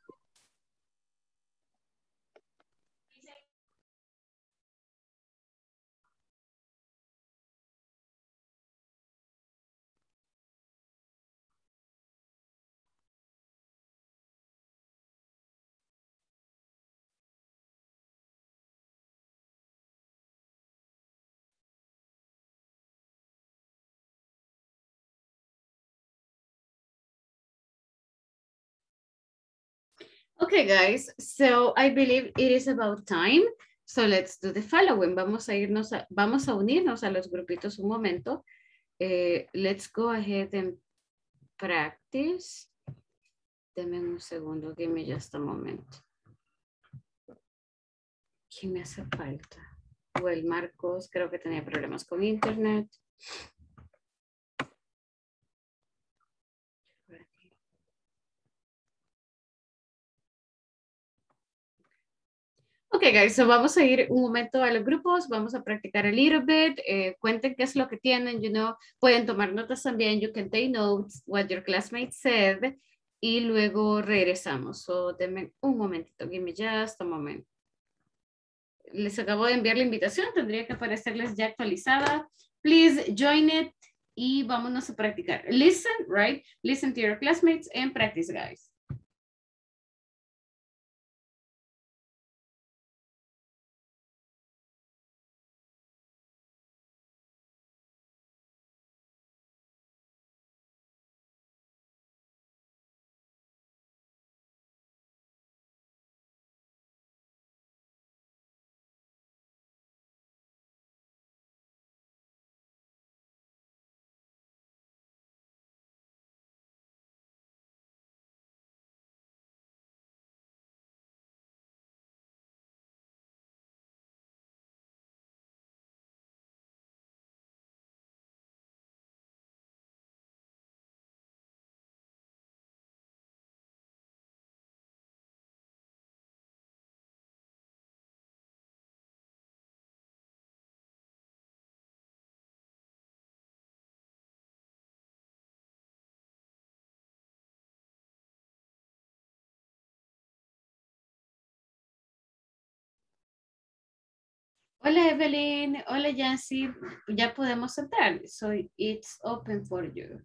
Okay, guys, so I believe it is about time. So let's do the following. Vamos a unirnos a los grupitos un momento. Let's go ahead and practice. Deme un segundo, give me just a moment. ¿Quién me hace falta? Well, Marcos, creo que tenía problemas con internet. Ok, guys, so vamos a ir un momento a los grupos, vamos a practicar a little bit, cuenten qué es lo que tienen, pueden tomar notas también, you can take notes, what your classmates said, y luego regresamos. So, denme un momentito, give me just a moment. Les acabo de enviar la invitación, tendría que aparecerles ya actualizada. Please join it y vámonos a practicar. Listen, right? Listen to your classmates and practice, guys. Hola Evelyn, hola Yancy, ya podemos entrar, so it's open for you.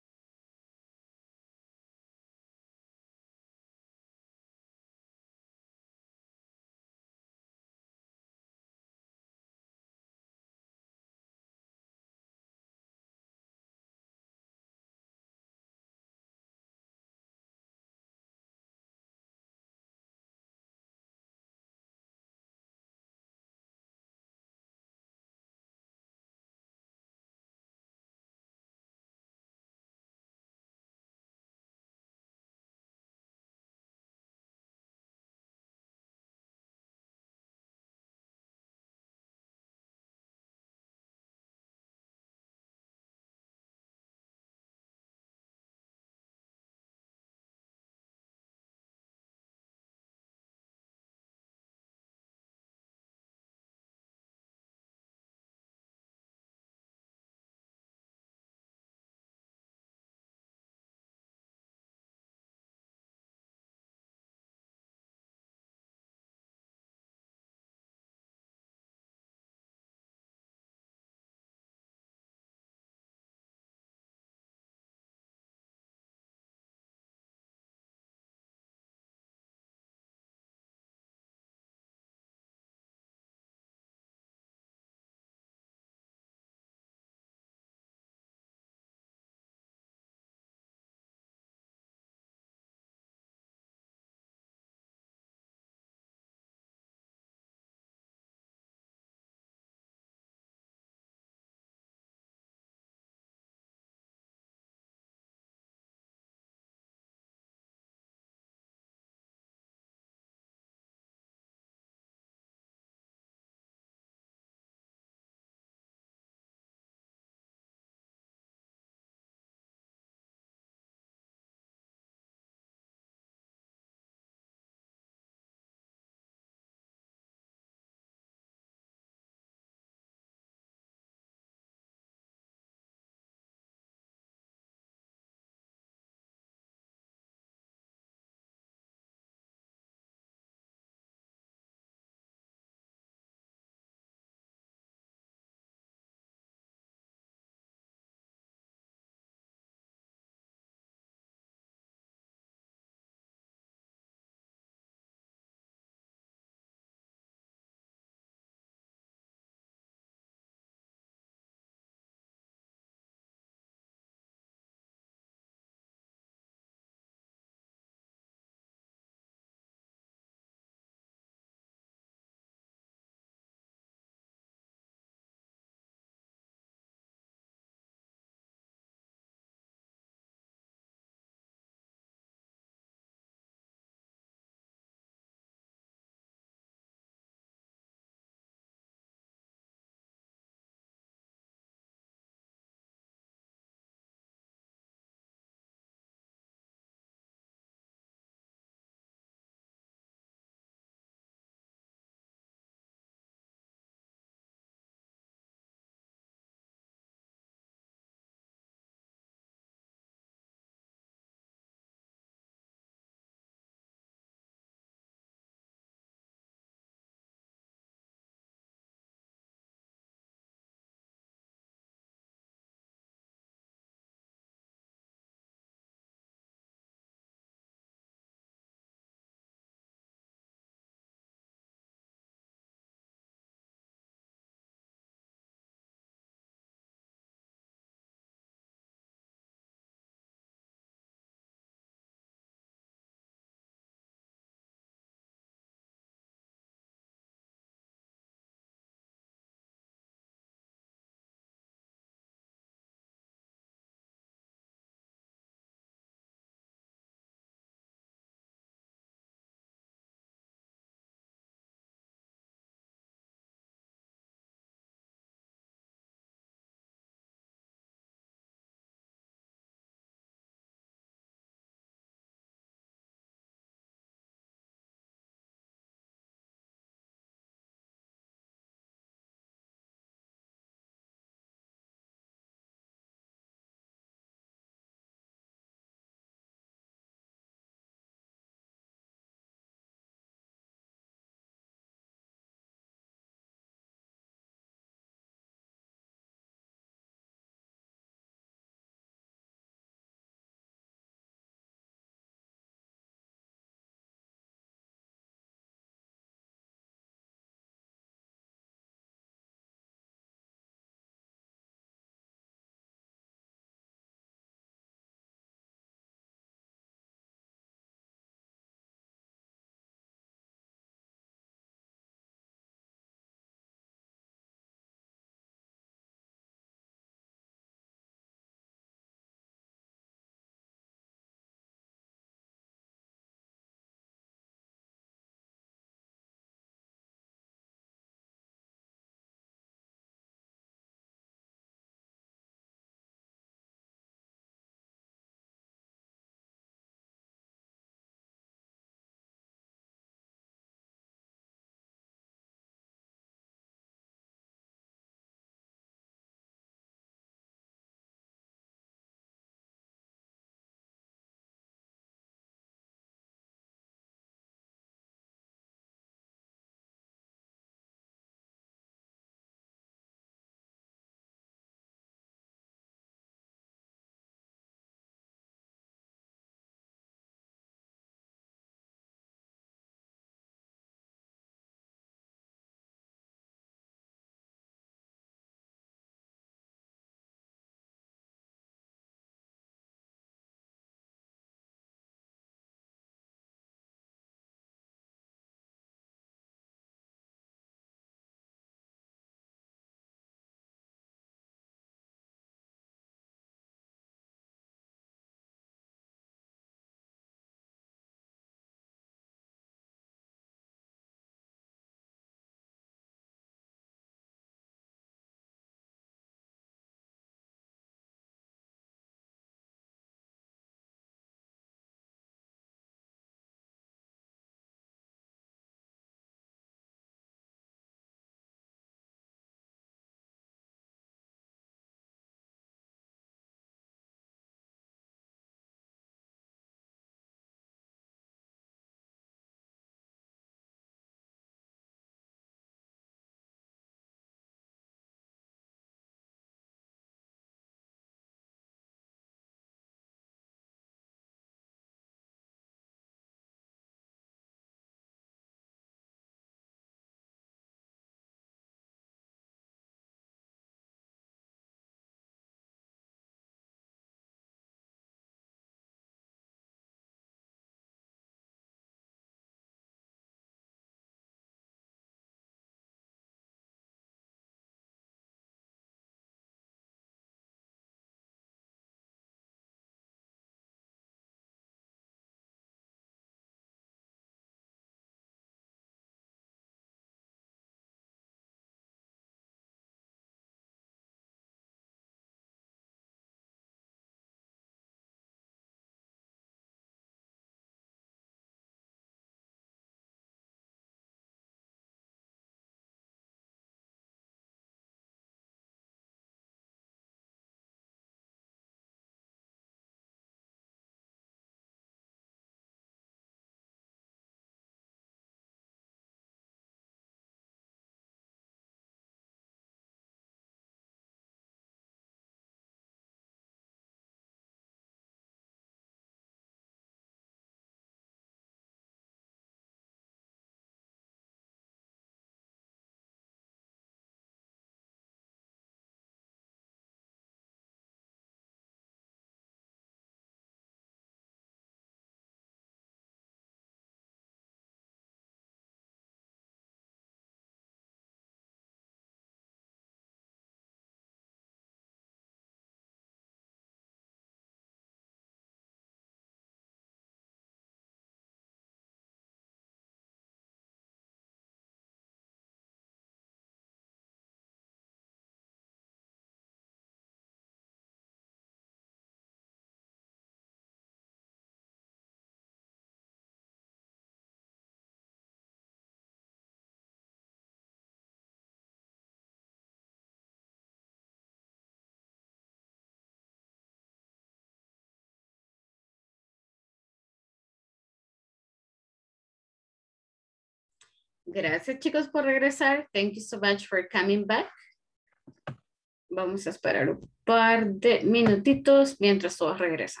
Gracias, chicos, por regresar. Thank you so much for coming back. Vamos a esperar un par de minutitos mientras todos regresan.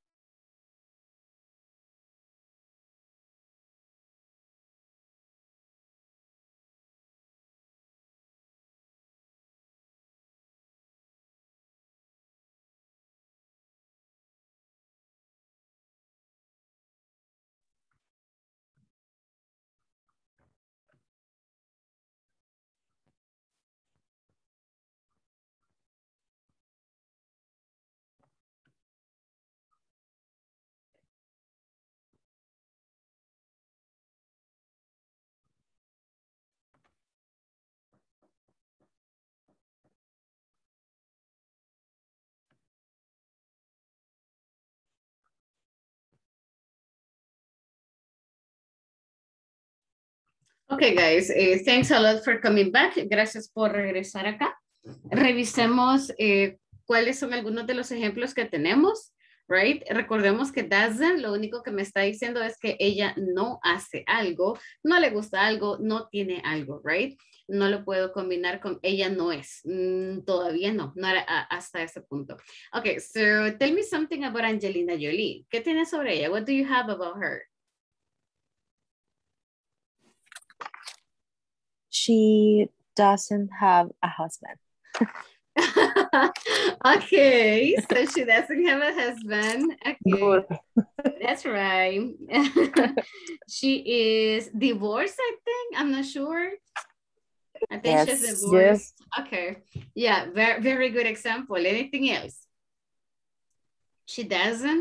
Okay, guys, thanks a lot for coming back. Gracias por regresar acá. Revisemos cuáles son algunos de los ejemplos que tenemos, right? Recordemos que doesn't, lo único que me está diciendo es que ella no hace algo, no le gusta algo, no tiene algo, right? No lo puedo combinar con ella no es. Todavía no hasta ese punto. Okay, so tell me something about Angelina Jolie. ¿Qué tienes sobre ella? What do you have about her? She doesn't have a husband. Okay, so she doesn't have a husband. Okay, Good. that's right. She is divorced, I think. I'm not sure. I think she's Yes. divorced. Okay, yeah, very, very good example. Anything else? She doesn't.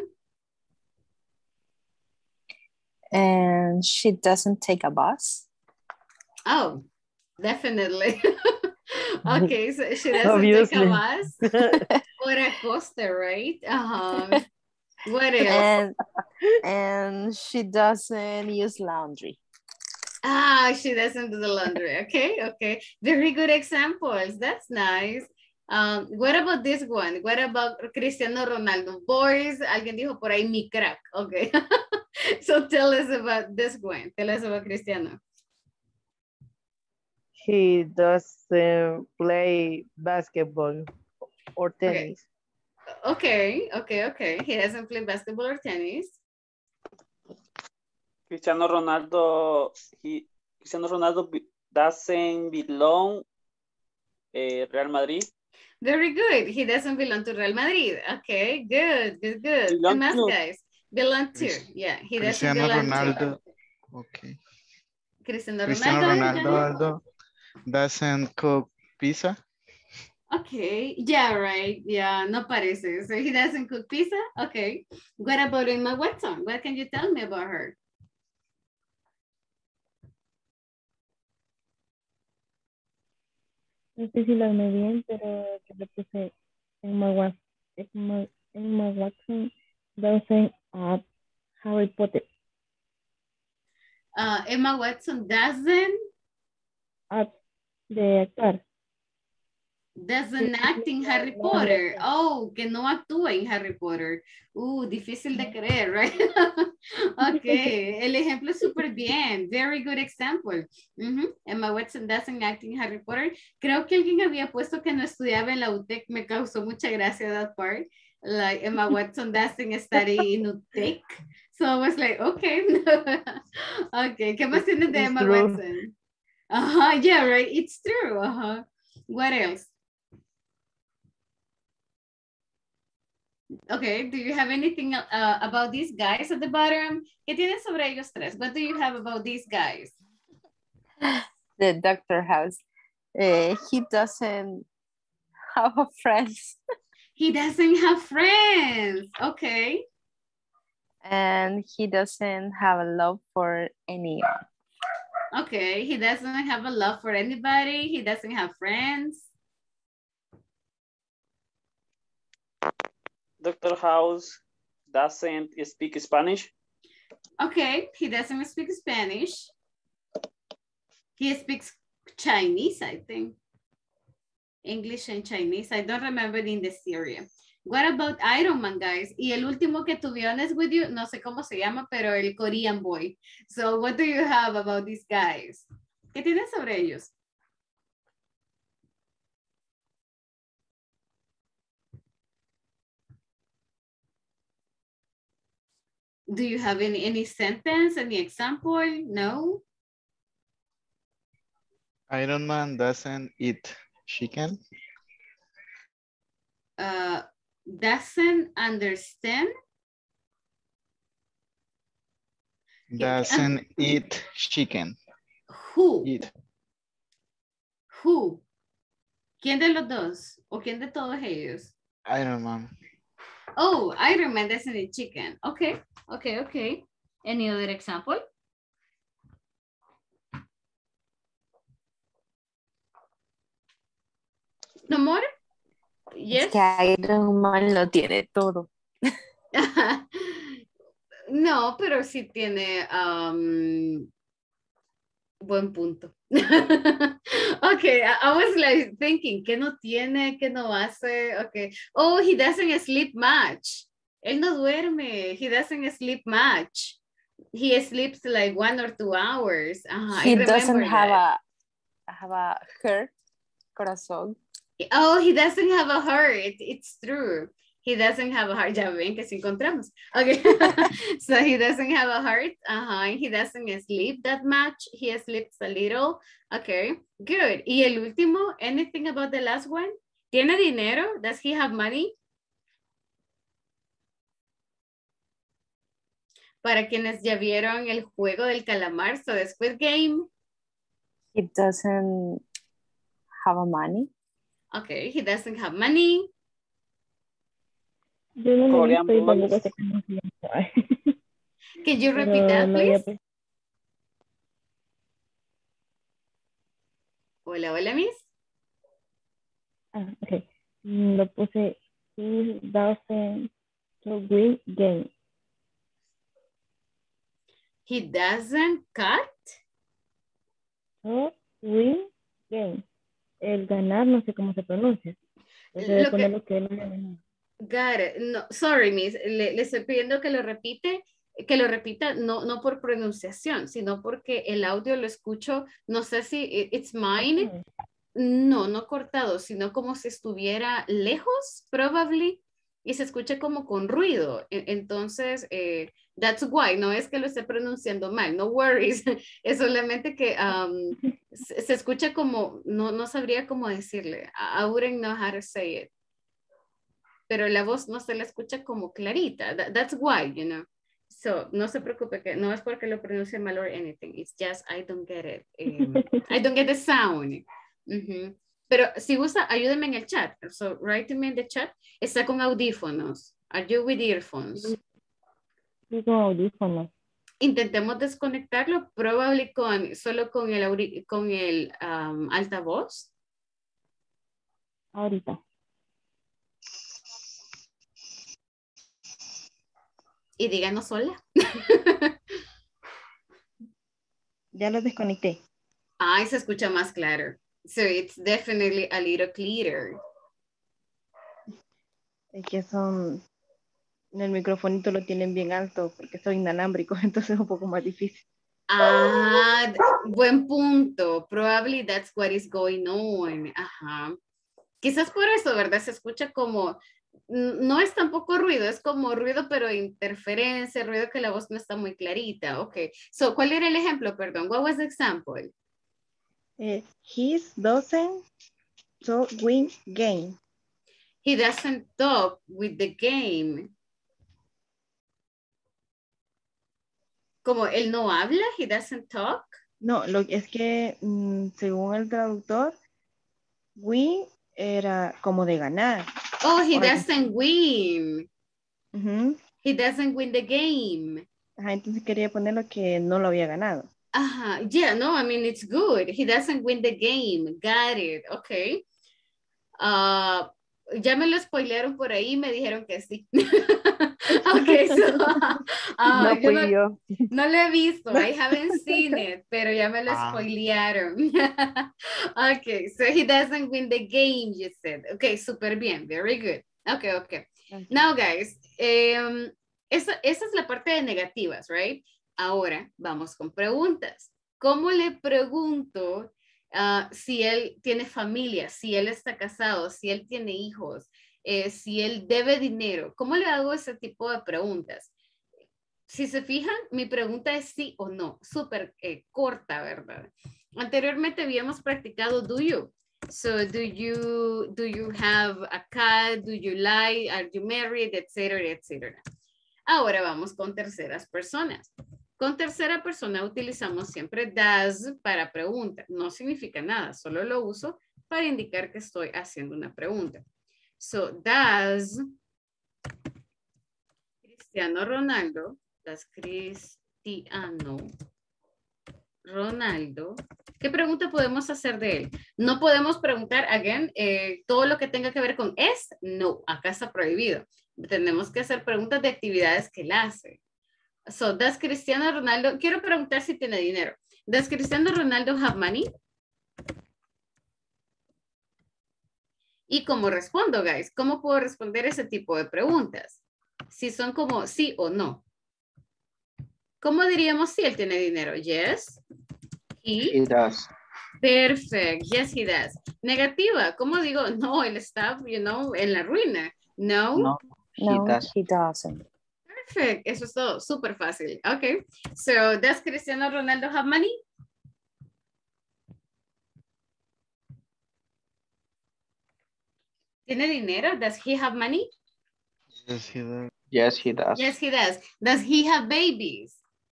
And she doesn't take a bus. Oh, definitely. Okay, so she doesn't Obviously. take a bus or a coaster, right? What else? And she doesn't use laundry. She doesn't do the laundry. Okay, okay. Very good examples. That's nice. What about this one? What about Cristiano Ronaldo? Boys, alguien dijo por ahí mi crack. Okay. So tell us about this one. Tell us about Cristiano. He doesn't play basketball or tennis. Okay. He doesn't play basketball or tennis. Cristiano Ronaldo doesn't belong Real Madrid. Very good. He doesn't belong to Real Madrid. Okay, good. Belong Más to. guys. Belong to. Yeah, he doesn't Cristiano belong Ronaldo. to. Okay. Cristiano Cristiano Ronaldo doesn't cook pizza. Okay, yeah, right. Yeah, no parece. So he doesn't cook pizza? Okay. What about Emma Watson? What can you tell me about her? No sé si lo armé bien, pero yo le puse Emma Watson doesn't add Harry Potter. Emma Watson doesn't De actuar. act in Harry Potter. Oh, que no actúa en Harry Potter. Difícil de creer, right? Okay, el ejemplo es súper bien. Very good example. Emma Watson doesn't act in Harry Potter. Creo que alguien había puesto que no estudiaba en la UTEC. Me causó mucha gracia that part. Like Emma Watson doesn't study in UTEC. So I was like, okay. Okay, ¿qué más tienes de Emma Watson? Yeah, right. It's true. What else? Okay, do you have anything about these guys at the bottom? ¿Qué tienes sobre ellos tres? What do you have about these guys? The Dr. House. He doesn't have a friends. He doesn't have friends. Okay. And he doesn't have a love for anyone. Okay, he doesn't have a love for anybody. He doesn't have friends. Dr. House doesn't speak Spanish. Okay, he doesn't speak Spanish. He speaks Chinese, I think. English and Chinese. I don't remember in the series. What about Iron Man, guys? Y el último que to be honest with you, no sé cómo se llama, pero el Korean boy. So what do you have about these guys? ¿Qué tienen sobre ellos? Do you have any sentence, any example? No? Iron Man doesn't eat chicken. Doesn't understand? Doesn't eat chicken. Who? Eat. Who? ¿Quién de los dos? ¿O quién de todos ellos? Iron Man. Oh, Iron Man doesn't eat chicken. Okay, okay, okay. Any other example? No more? Yes. Es que Iron Man lo tiene todo. No, pero sí tiene buen punto. Okay, I was like thinking, ¿qué no tiene? ¿Qué no hace? Okay. Oh, he doesn't sleep much. Él no duerme. He doesn't sleep much. He sleeps like 1 or 2 hours. He I doesn't remember that. have a heart, corazón. Oh, he doesn't have a heart. It's true. He doesn't have a heart. Ya ven que sí encontramos. Okay. So he doesn't have a heart. He doesn't sleep that much. He sleeps a little. Okay, good. Y el último, anything about the last one? ¿Tiene dinero? Does he have money? Para quienes ya vieron el juego del calamar, so the Squid Game. He doesn't have a money. Okay, he doesn't have money. Yo no lo he Korean visto y blonde. tampoco sé cómo se llama. Can you Pero repeat that, no había please? Hola, hola, Miss. okay. Lo puse, he doesn't win game. He doesn't cut. So, win game. El ganar no sé cómo se pronuncia. Entonces debe Lo que, poner lo que no haya ganado. got it. No, sorry, Miss. Le estoy pidiendo que lo repita, no por pronunciación, sino porque el audio lo escucho, no sé si it's mine. No cortado, sino como si estuviera lejos, probably, y se escucha como con ruido. Entonces, that's why, no es que lo esté pronunciando mal, no worries, es solamente que se escucha como, no sabría cómo decirle, I wouldn't know how to say it. Pero la voz no se la escucha como clarita, that's why, you know. So, no se preocupe, que no es porque lo pronuncie mal or anything, it's just I don't get it. I don't get the sound. Pero si gusta, ayúdeme en el chat. So, write me in the chat. Está con audífonos. Are you with earphones? Sí, con audífonos. Intentemos desconectarlo, probablemente solo con el altavoz. Ahorita. Y díganos hola. Ya lo desconecté. Ay, se escucha más claro. So it's definitely a little clearer. Es que son, el microfonito lo tienen bien alto porque soy inalámbrico, entonces es un poco más difícil. Ah, buen punto. Probably that's what is going on. Ajá. Quizás por eso, ¿verdad? Se escucha como, no es tampoco ruido, es como ruido, pero interferencia, ruido que la voz no está muy clarita. Ok. So, ¿cuál era el ejemplo? Perdón. What was the example? He doesn't win game. He doesn't talk with the game. Como él no habla, he doesn't talk. No, es que según el traductor, win era como de ganar. Oh, he doesn't win. He doesn't win the game. Ajá, entonces quería ponerlo que no lo había ganado. Ajá, yeah, no, I mean, it's good. He doesn't win the game. Got it, okay. Ya me lo spoilearon por ahí y me dijeron que sí. Okay, so, no fui yo. No lo he visto, I haven't seen it, pero ya me lo spoilearon. Okay, so he doesn't win the game, you said. Okay, super bien, very good. Okay. Now, guys, esa es la parte de negativas, right? Ahora vamos con preguntas. ¿Cómo le pregunto si él tiene familia, si él está casado, si él tiene hijos, si él debe dinero? ¿Cómo le hago ese tipo de preguntas? Si se fijan, mi pregunta es sí o no, súper corta, ¿verdad? Anteriormente habíamos practicado do you. So, do you have a cat? Do you lie? Are you married? Etcétera, etcétera. Ahora vamos con terceras personas. Con tercera persona utilizamos siempre does para pregunta. No significa nada, solo lo uso para indicar que estoy haciendo una pregunta. So, does Cristiano Ronaldo, ¿qué pregunta podemos hacer de él? No podemos preguntar, again, todo lo que tenga que ver con es, no, acá está prohibido. Tenemos que hacer preguntas de actividades que él hace. So, does Cristiano Ronaldo, quiero preguntar si tiene dinero. Does Cristiano Ronaldo have money? ¿Y cómo respondo, guys? ¿Cómo puedo responder ese tipo de preguntas? Si son como sí o no. ¿Cómo diríamos si él tiene dinero? Yes. He does. Perfect. Yes, he does. Negativa. ¿Cómo digo? No, él está, en la ruina. No. No, he does. he doesn't. Perfect. Eso es todo. Súper fácil. Okay. So, does Cristiano Ronaldo have money? ¿Tiene dinero? Does he have money? Yes, he does. Yes, he does. Yes, he does. Does he have babies?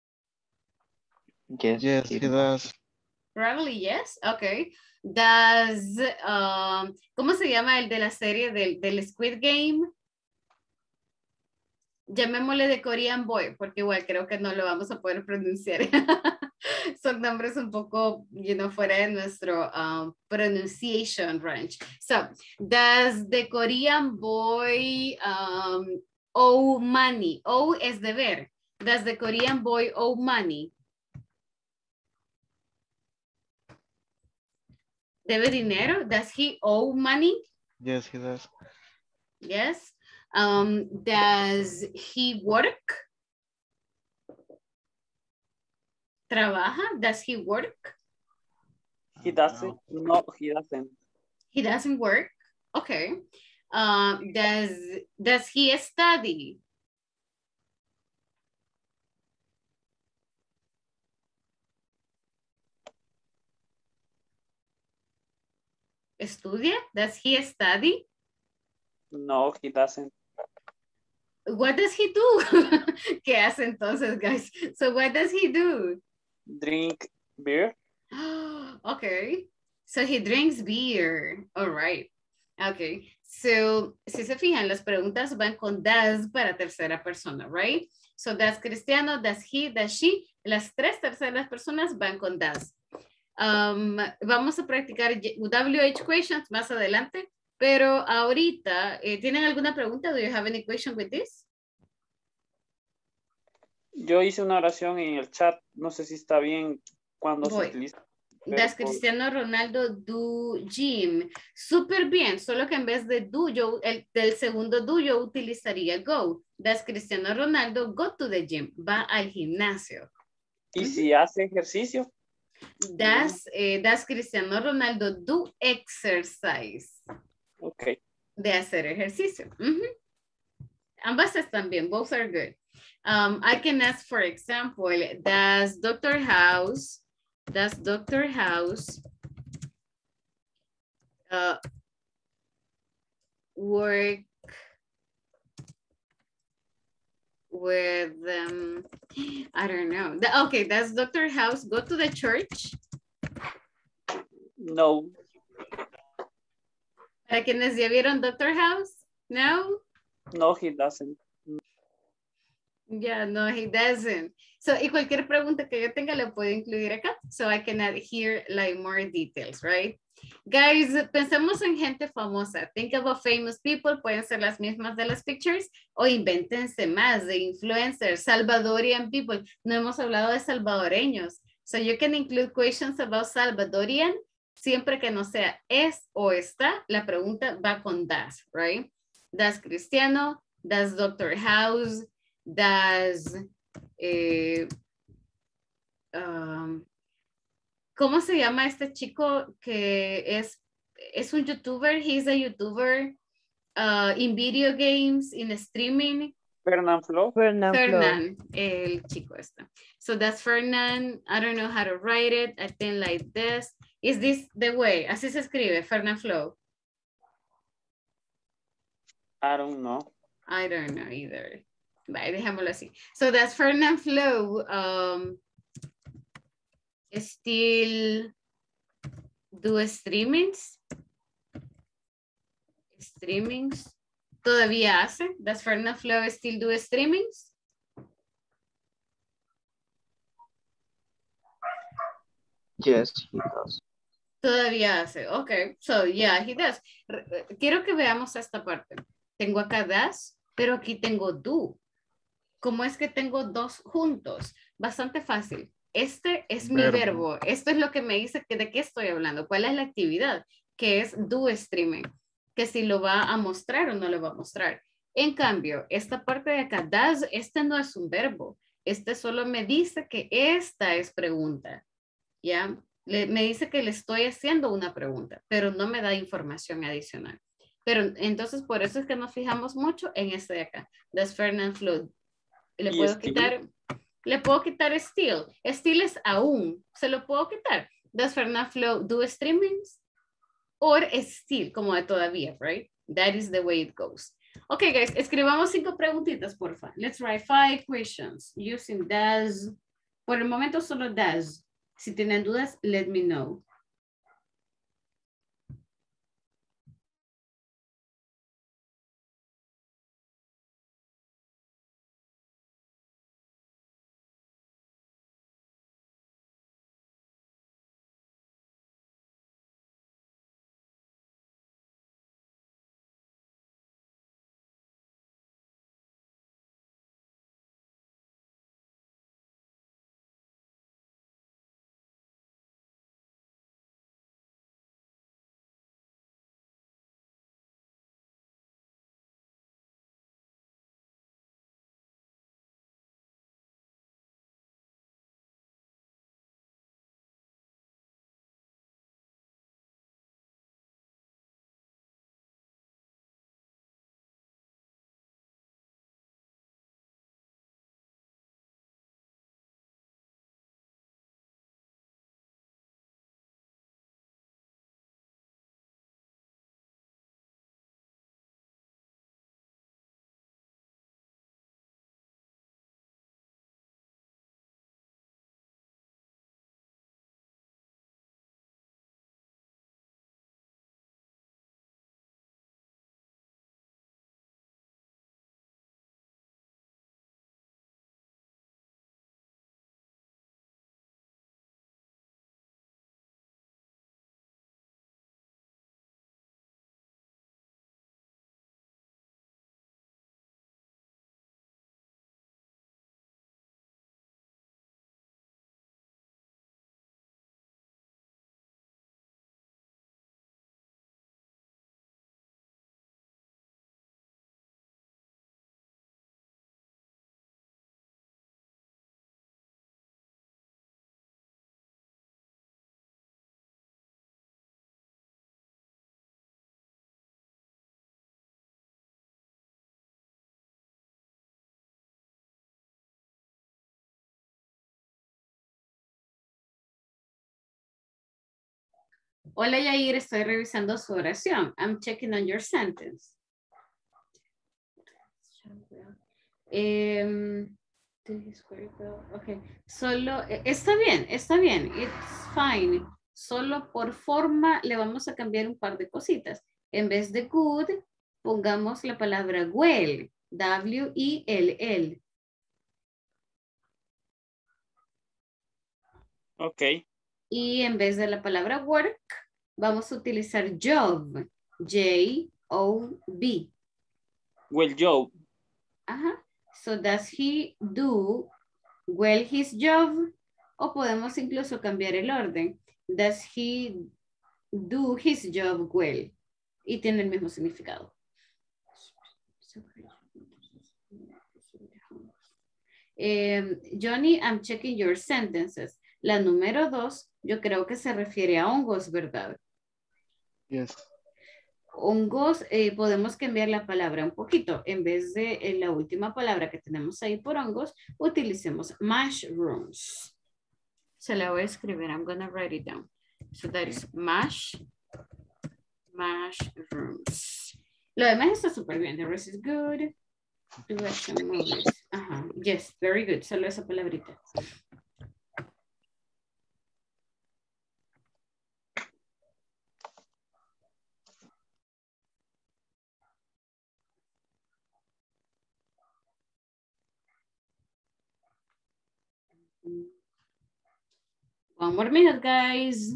Yes, he does. Probably yes. Okay. Does, ¿cómo se llama el de la serie del Squid Game? Llamémosle de Korean Boy, porque igual creo que no lo vamos a poder pronunciar. Son nombres un poco, fuera de nuestro pronunciation range. So, does the Korean boy owe money? Owe es deber. Does the Korean boy owe money? ¿Debe dinero? Does he owe money? Yes, he does. Yes. Does he work? ¿Trabaja? Does he work? He doesn't. No, he doesn't. He doesn't work. Okay. Does he study? ¿Estudia? Does he study? No, he doesn't. What does he do? ¿Qué hace entonces, guys? So what does he do? Drink beer. Okay. So he drinks beer. All right. Okay. So, si se fijan, las preguntas van con does para tercera persona, right? So, does Cristiano, does he, does she. Las tres terceras personas van con does. Vamos a practicar WH questions más adelante, pero ahorita, ¿tienen alguna pregunta? Do you have any question with this? Yo hice una oración en el chat, no sé si está bien cuando se utiliza. Does Cristiano Ronaldo do gym? Súper bien, solo que en vez de do, del segundo do, yo utilizaría go. Does Cristiano Ronaldo go to the gym? Va al gimnasio. ¿Y si hace ejercicio? Does Cristiano Ronaldo do exercise? Ok. De hacer ejercicio. Ambas están bien, both are good. I can ask, for example, does Dr. House work with, I don't know. Okay, does Dr. House go to the church? No. ¿Para quienes ya vieron Dr. House? No? No, he doesn't. Yeah, no, he doesn't. So, y cualquier pregunta que yo tenga la puedo incluir acá. So I can add here like more details, right? Guys, pensemos en gente famosa. Think about famous people. Pueden ser las mismas de las pictures o invéntense más de influencers, Salvadorian people. No hemos hablado de salvadoreños. So you can include questions about Salvadorian. Siempre que no sea es o está, la pregunta va con does, right? Does Cristiano, does Dr. House, does ¿cómo se llama este chico que es un youtuber? He's a youtuber in video games, in streaming. Fernand Flo. Fernand, el chico este. So that's Fernand. I don't know how to write it. I think like this. Is this the way? Así se escribe, Fernand Flo. I don't know. I don't know either. Vale, dejémoslo así. So that's Fernand Flo. Still do streamings. Streamings. Todavía hace. Does Fernand Flo still do streamings? Yes, he does. Todavía hace. Okay. So yeah, he does. Quiero que veamos esta parte. Tengo acá does, pero aquí tengo do. ¿Cómo es que tengo dos juntos? Bastante fácil. Este es mi verbo. Esto es lo que me dice que de qué estoy hablando. ¿Cuál es la actividad? Que es do streaming. Que si lo va a mostrar o no lo va a mostrar. En cambio, esta parte de acá, does, este no es un verbo. Este solo me dice que esta es pregunta. ¿Ya? Me dice que le estoy haciendo una pregunta, pero no me da información adicional. Pero entonces por eso es que nos fijamos mucho en este de acá. Does Fernand Flo. Le puedo quitar still. Still es aún. Se lo puedo quitar. Does Fernand Flo do streamings? Or still, como de todavía, right? That is the way it goes. Okay, guys, escribamos 5 preguntitas, porfa. Let's write 5 questions using does. Por el momento solo does. Si tienen dudas, let me know. Hola Yair, estoy revisando su oración. I'm checking on your sentence. Okay. Solo, está bien, it's fine. Solo por forma le vamos a cambiar un par de cositas. En vez de good, pongamos la palabra well, W-I-L-L. Ok. Y en vez de la palabra work, vamos a utilizar job, J-O-B. Well, job. Ajá. So does he do well his job? O podemos incluso cambiar el orden. Does he do his job well? Y tiene el mismo significado. Johnny, I'm checking your sentences. La número 2, yo creo que se refiere a hongos, ¿verdad? Yes. Hongos, podemos cambiar la palabra un poquito. En vez de la última palabra que tenemos ahí por hongos, utilicemos mushrooms. Se la voy a escribir. I'm gonna write it down. So that is mushrooms. Lo demás está súper bien. The rest is good. Do action movies. Ajá. Yes, very good. Solo esa palabrita. One more minute, guys.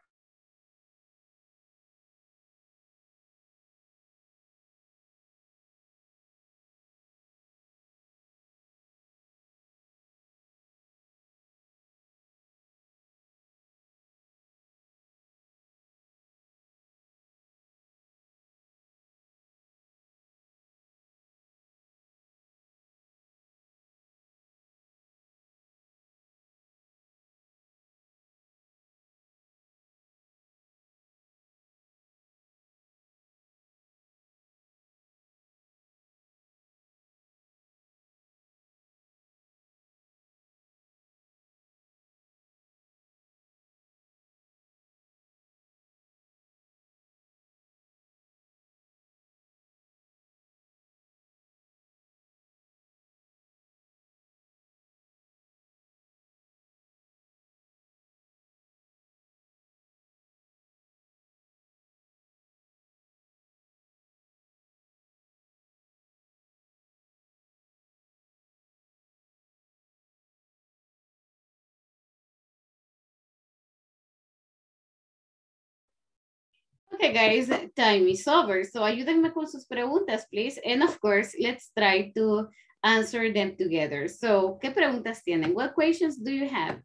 Okay, guys, time is over. So ayúdenme con sus preguntas, please. And of course, let's try to answer them together. So, ¿qué preguntas tienen? What questions do you have?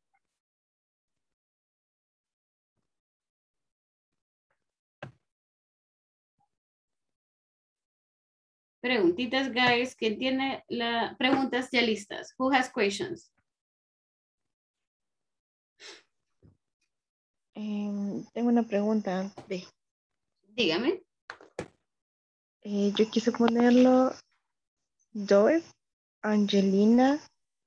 Preguntitas, guys. ¿Quién tiene las preguntas ya listas? Who has questions? Tengo una pregunta antes. Dígame. Yo quise ponerlo Joyce, Angelina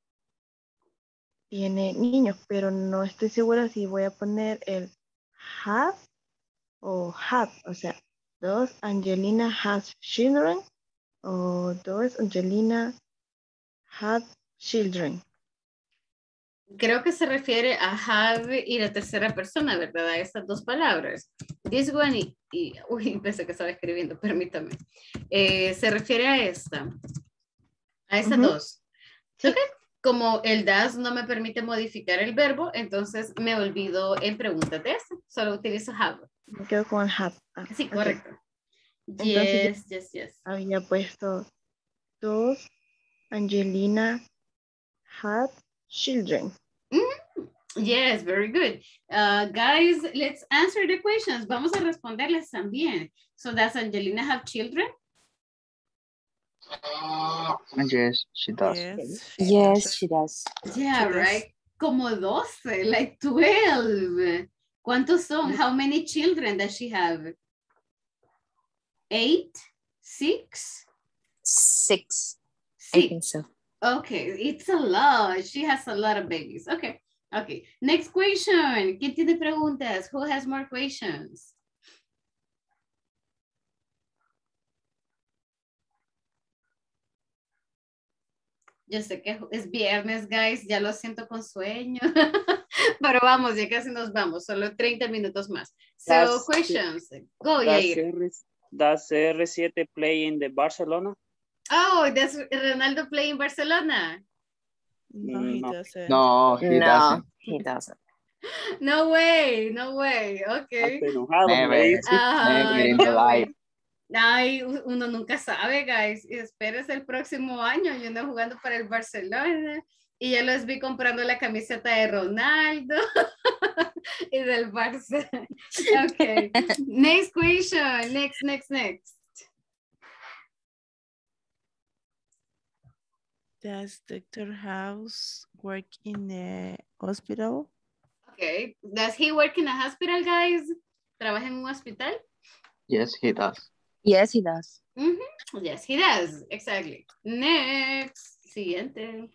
tiene niños, pero no estoy segura si voy a poner el have o had. O sea, does Angelina has children o does Angelina had children. Creo que se refiere a have y la tercera persona, ¿verdad? A estas dos palabras. This one uy, pensé que estaba escribiendo, permítame. Se refiere a esta. A estas dos. Sí. Okay. Como el does no me permite modificar el verbo, entonces me olvido en preguntas de este. Solo utilizo have. Me quedo con have. Sí, okay. correcto. Entonces Yes. Había puesto does Angelina had children. Yes, very good. Guys, let's answer the questions. Vamos a responderles también. So, does Angelina have children? Yes, she does. Yes, she does. Yeah, right. Como 12, like 12. ¿Cuántos son? How many children does she have? 8? 6? 6. I think so. Okay, it's a lot. She has a lot of babies. Okay. Next question. ¿Quién tiene preguntas? Who has more questions? Yo sé que es viernes, guys. Ya lo siento con sueño. Pero vamos, ya casi nos vamos. Solo 30 minutos más. So, questions. Go, Yair. Does CR7 play in the Barcelona? Oh, does Ronaldo play in Barcelona? No, he doesn't. No, he doesn't. He doesn't. No way. Okay. Never in the life. Ay, uno nunca sabe, guys. Y esperes el próximo año. Yo ando jugando para el Barcelona y ya los vi comprando la camiseta de Ronaldo y del Barça. Okay. Next question. Next. Does Dr. House work in the hospital? Okay. Does he work in a hospital, guys? ¿Trabaja en un hospital? Yes, he does. Yes, he does. Yes, he does. Exactly. Next. Siguiente.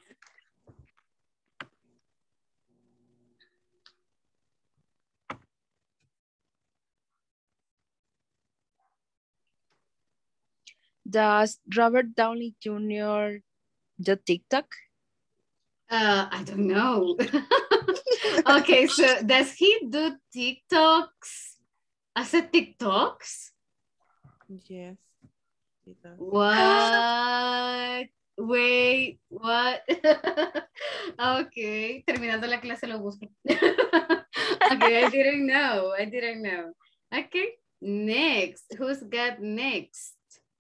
Does Robert Downey Jr. do TikTok? I don't know. Okay, so does he do TikToks? ¿Hace TikToks? Yes. He does. What? Wait, what? Okay, terminando la clase lo busco. Okay, I didn't know. I didn't know. Okay, next. Who's got next?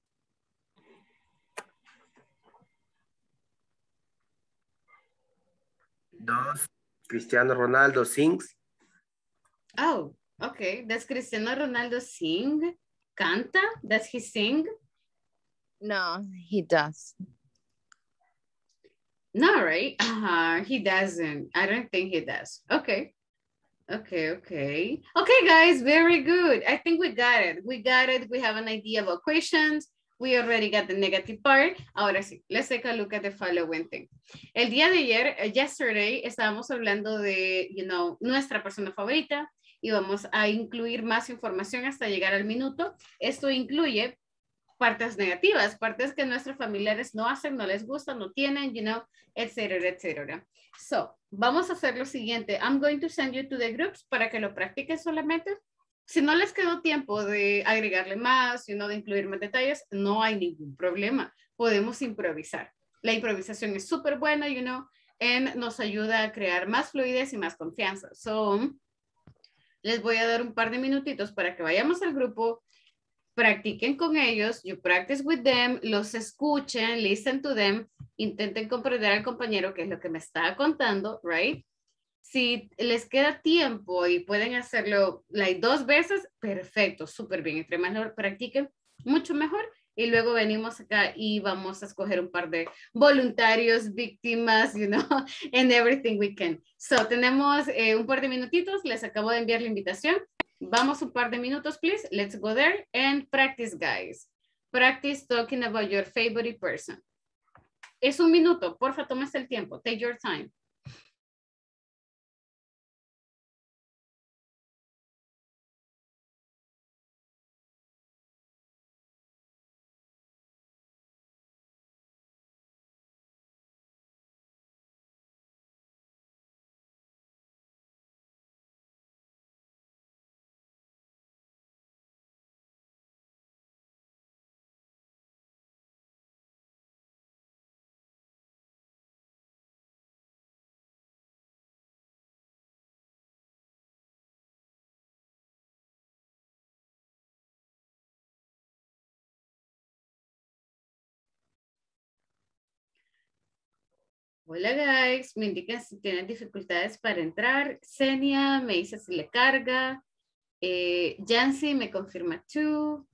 Does Cristiano Ronaldo sings? Oh, okay. Does Cristiano Ronaldo sing? Canta? Does he sing? No, he does. No, right? He doesn't. I don't think he does. Okay. Okay, guys, very good. I think we got it. We got it. We have an idea about questions. We already got the negative part. Ahora sí, let's take a look at the following thing. El día de ayer, yesterday, estábamos hablando de, nuestra persona favorita y vamos a incluir más información hasta llegar al minuto. Esto incluye partes negativas, partes que nuestros familiares no hacen, no les gustan, no tienen, etcétera, etcétera. So, vamos a hacer lo siguiente. I'm going to send you to the groups para que lo practiquen solamente. Si no les quedó tiempo de agregarle más, de incluir más detalles, no hay ningún problema. Podemos improvisar. La improvisación es súper buena, nos ayuda a crear más fluidez y más confianza. So, les voy a dar un par de minutitos para que vayamos al grupo, practiquen con ellos, you practice with them, los escuchen, listen to them, intenten comprender al compañero qué es lo que me está contando, right? Si les queda tiempo y pueden hacerlo 2 veces, perfecto, súper bien. Entre más lo practiquen, mucho mejor. Y luego venimos acá y vamos a escoger un par de voluntarios, víctimas, and everything we can. So, tenemos un par de minutitos, les acabo de enviar la invitación. Vamos un par de minutos, please. Let's go there and practice, guys. Practice talking about your favorite person. Es un minuto, porfa, tómese el tiempo. Take your time. Hola, guys. Me indican si tienen dificultades para entrar. Senia me dice si le carga. Jancy me confirma tú.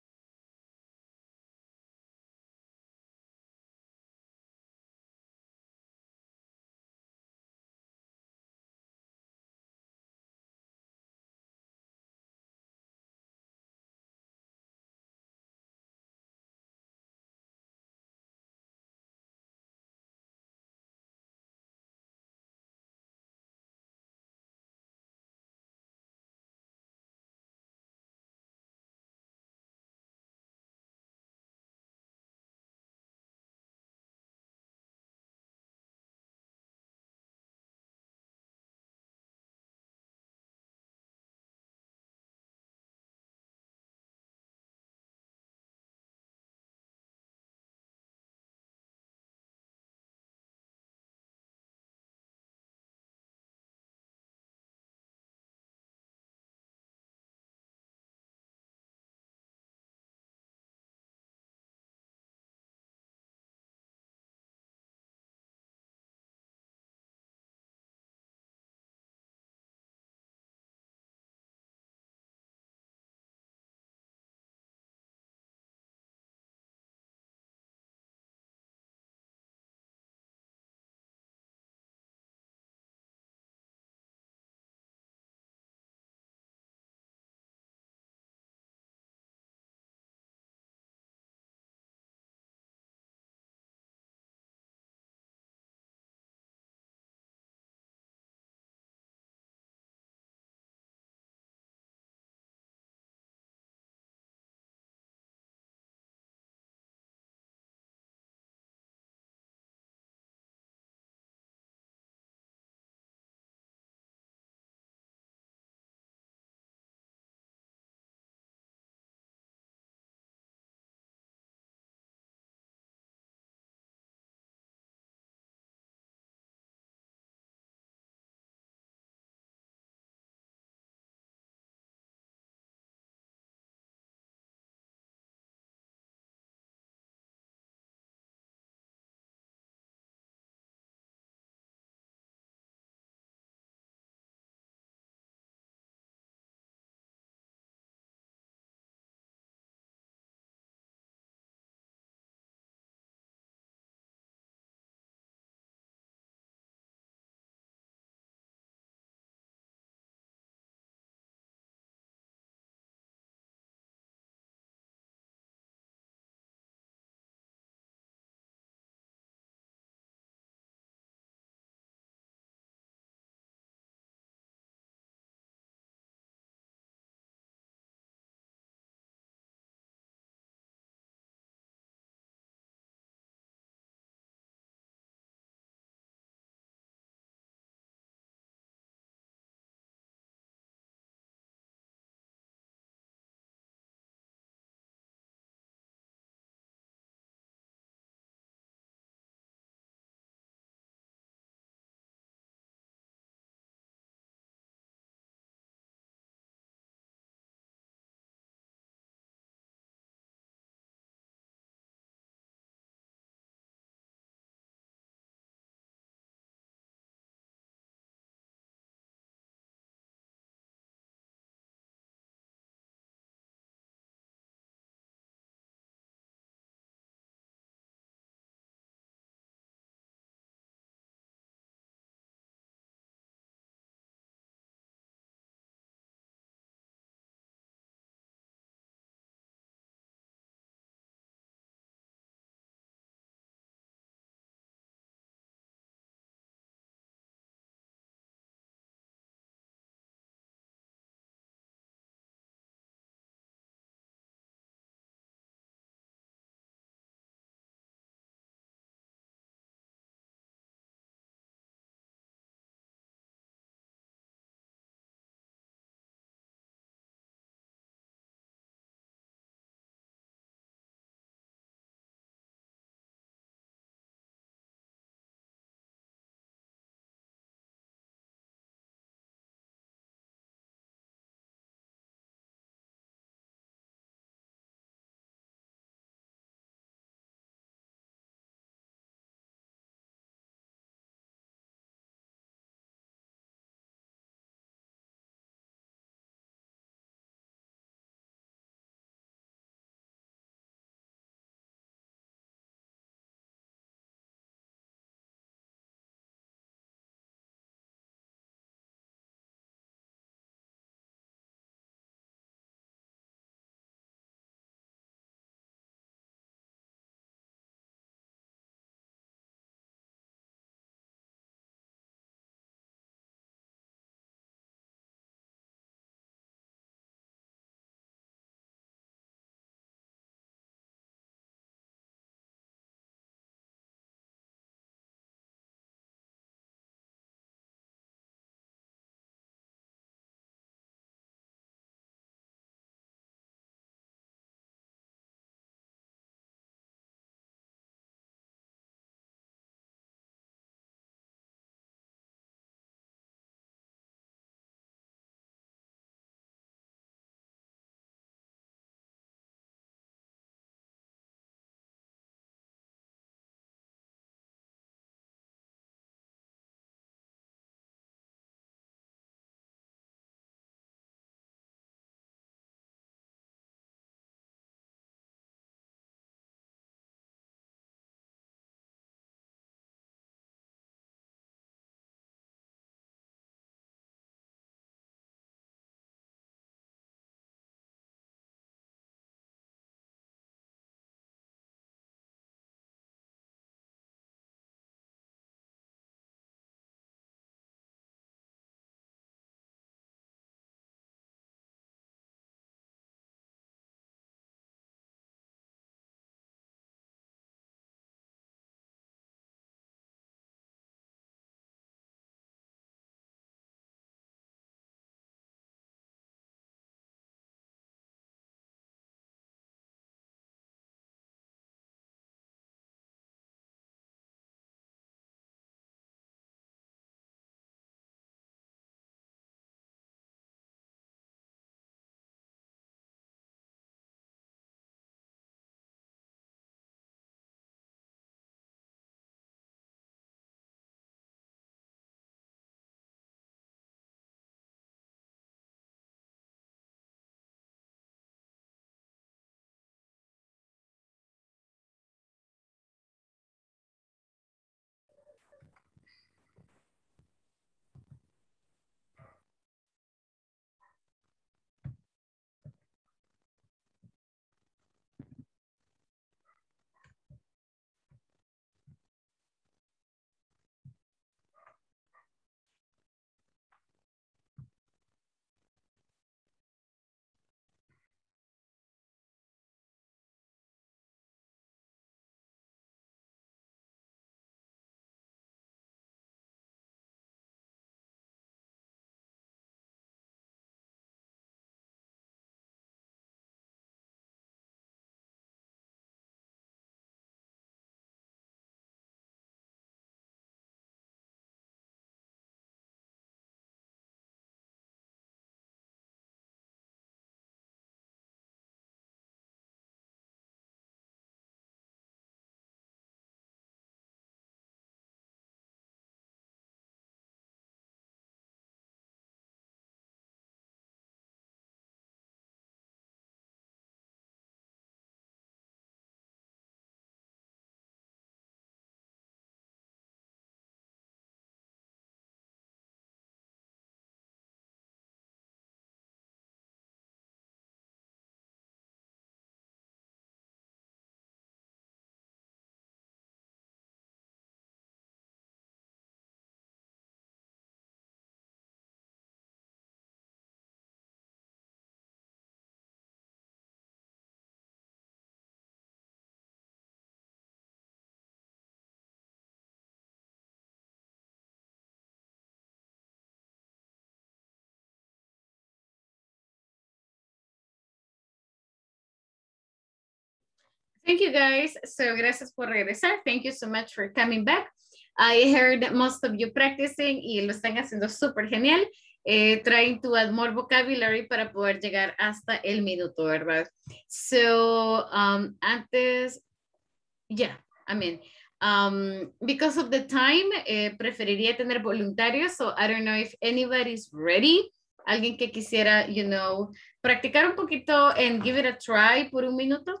Thank you guys. So gracias por regresar. Thank you so much for coming back. I heard most of you practicing y lo están haciendo súper genial. Trying to add more vocabulary para poder llegar hasta el minuto, ¿verdad? So, antes, yeah, I mean, because of the time, preferiría tener voluntarios, so I don't know if anybody's ready. Alguien que quisiera, you know, practicar un poquito and give it a try por un minuto.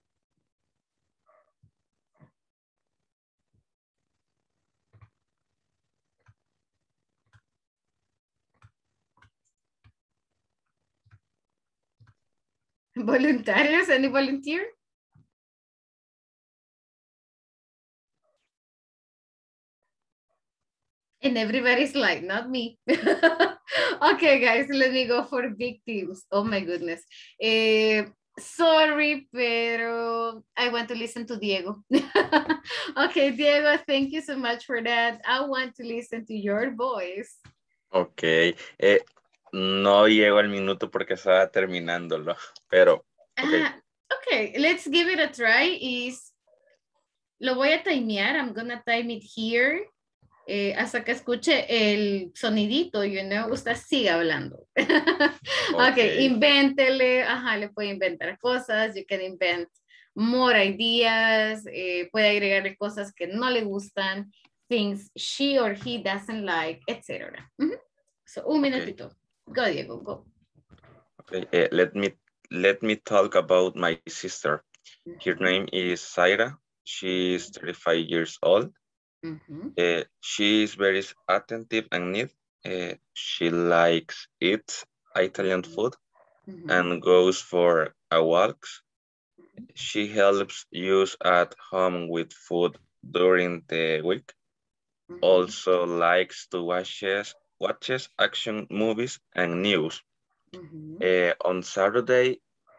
Voluntarios, any volunteer? And everybody's like, not me. Okay, guys, let me go for big teams. Oh my goodness. Sorry, pero I want to listen to Diego. Okay, Diego, thank you so much for that. I want to listen to your voice. Ok. No llego al minuto porque estaba terminándolo, pero... Okay. Okay, let's give it a try. Lo voy a timear. I'm gonna time it here. Hasta que escuche el sonidito, you know, usted sigue hablando. Okay, invéntele, le puede inventar cosas, you can invent more ideas, puede agregarle cosas que no le gustan, things she or he doesn't like, etc. So, un minutito. Go, Diego, go. Okay, let me talk about my sister. Her name is Zaira. She is 35 years old. She is very attentive and neat. She likes eat Italian food and goes for walks. She helps use at home with food during the week. Also likes to watches action movies and news. On Saturday,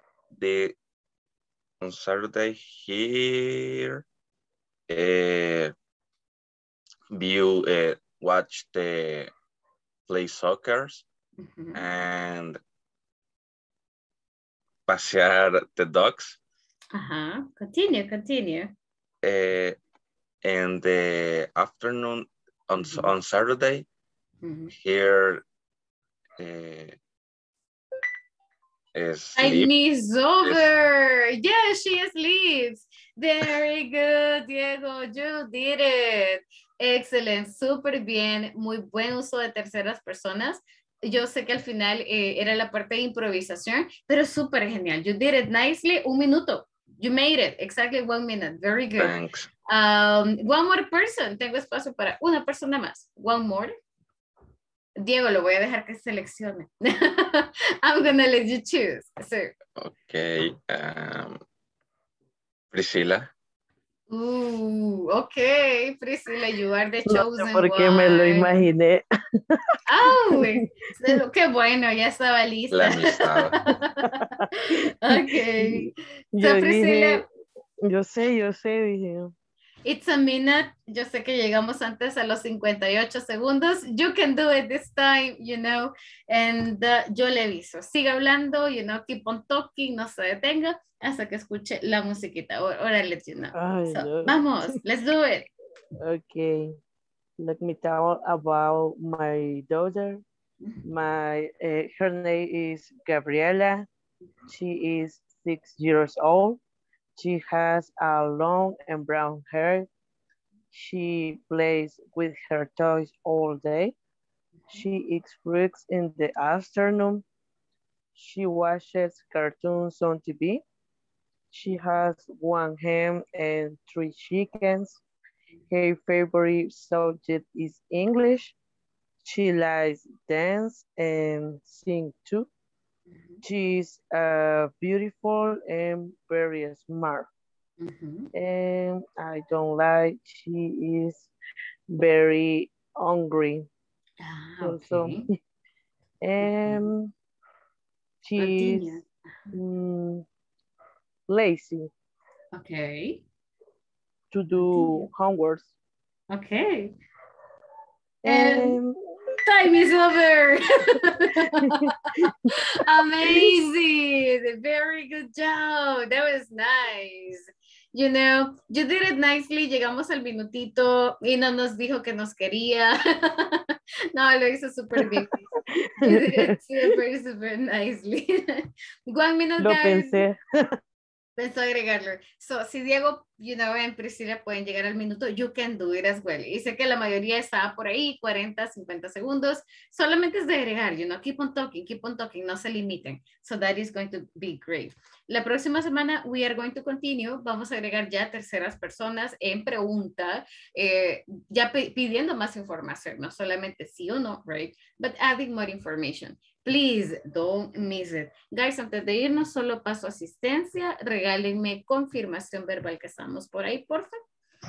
here watch the play soccer and pasear the dogs. Continue. In the afternoon on Saturday, here Time is over. Yeah, she sleeps. Very good, Diego. You did it. Excellent, súper bien. Muy buen uso de terceras personas. Yo sé que al final era la parte de improvisación, pero súper genial. You did it nicely. Un minuto. You made it. Exactly 1 minute. Very good. Thanks. One more person. Tengo espacio para una persona más. One more. Diego, lo voy a dejar que seleccione. I'm gonna let you choose. So. Okay. Priscilla. Okay, Priscilla, you are the chosen one. Porque me lo imaginé. Qué bueno, ya estaba lista. La amistad. Okay. Yo dije, yo sé, dije. It's a minute. Yo sé que llegamos antes a los 58 segundos. You can do it this time, you know. And yo le aviso. Siga hablando, you know, keep on talking, no se detenga hasta que escuche la musiquita. Or I let you know. So, vamos, let's do it. Okay. Let me tell about my daughter. Her name is Gabriela. She is 6 years old. She has a long and brown hair. She plays with her toys all day. She eats fruits in the afternoon. She watches cartoons on TV. She has 1 hen and 3 chickens. Her favorite subject is English. She likes dance and sing too. She's beautiful and very smart. And I don't like, she is very hungry. Okay. And she's lazy. Okay. To do homework. Okay. And time is over. Amazing. Very good job. That was nice. You know, you did it nicely. Llegamos al minutito y no nos dijo que nos quería. No, lo hizo súper bien. You did it super, super nicely. 1 minute, Lo guys. pensé. Pensó agregarlo. So, si Diego, you know, and Priscilla pueden llegar al minuto, you can do it as well. Y sé que la mayoría estaba por ahí, 40, 50 segundos. Solamente es de agregar, you know, keep on talking, no se limiten. So that is going to be great. La próxima semana, we are going to continue. Vamos a agregar ya terceras personas en pregunta, ya pidiendo más información, no solamente sí o no, right? But adding more information. Please don't miss it. Guys, antes de irnos, solo paso asistencia. Regálenme confirmación verbal que estamos por ahí, por favor.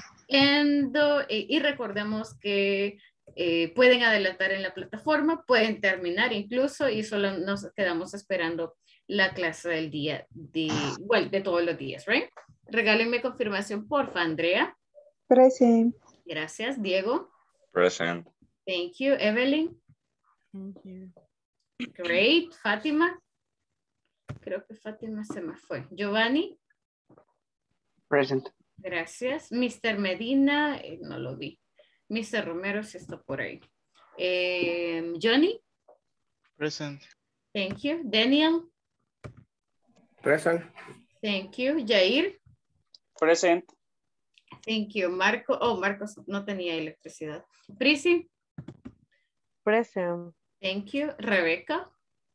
Y recordemos que pueden adelantar en la plataforma, pueden terminar incluso y solo nos quedamos esperando la clase del día, de todos los días, right? Regálenme confirmación, porfa, Andrea. Present. Gracias, Diego. Present. Thank you, Evelyn. Thank you. Great, Fátima. Creo que Fátima se me fue. Giovanni. Present. Gracias. Mr. Medina, no lo vi. Mr. Romero sí está por ahí. Johnny. Present. Thank you. Daniel. Present. Thank you. Jair. Present. Thank you. Marco. Oh, Marcos no tenía electricidad. Prisi. Present. Thank you. Rebecca.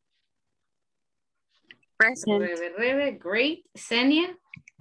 Present. Rebe, great. Senia.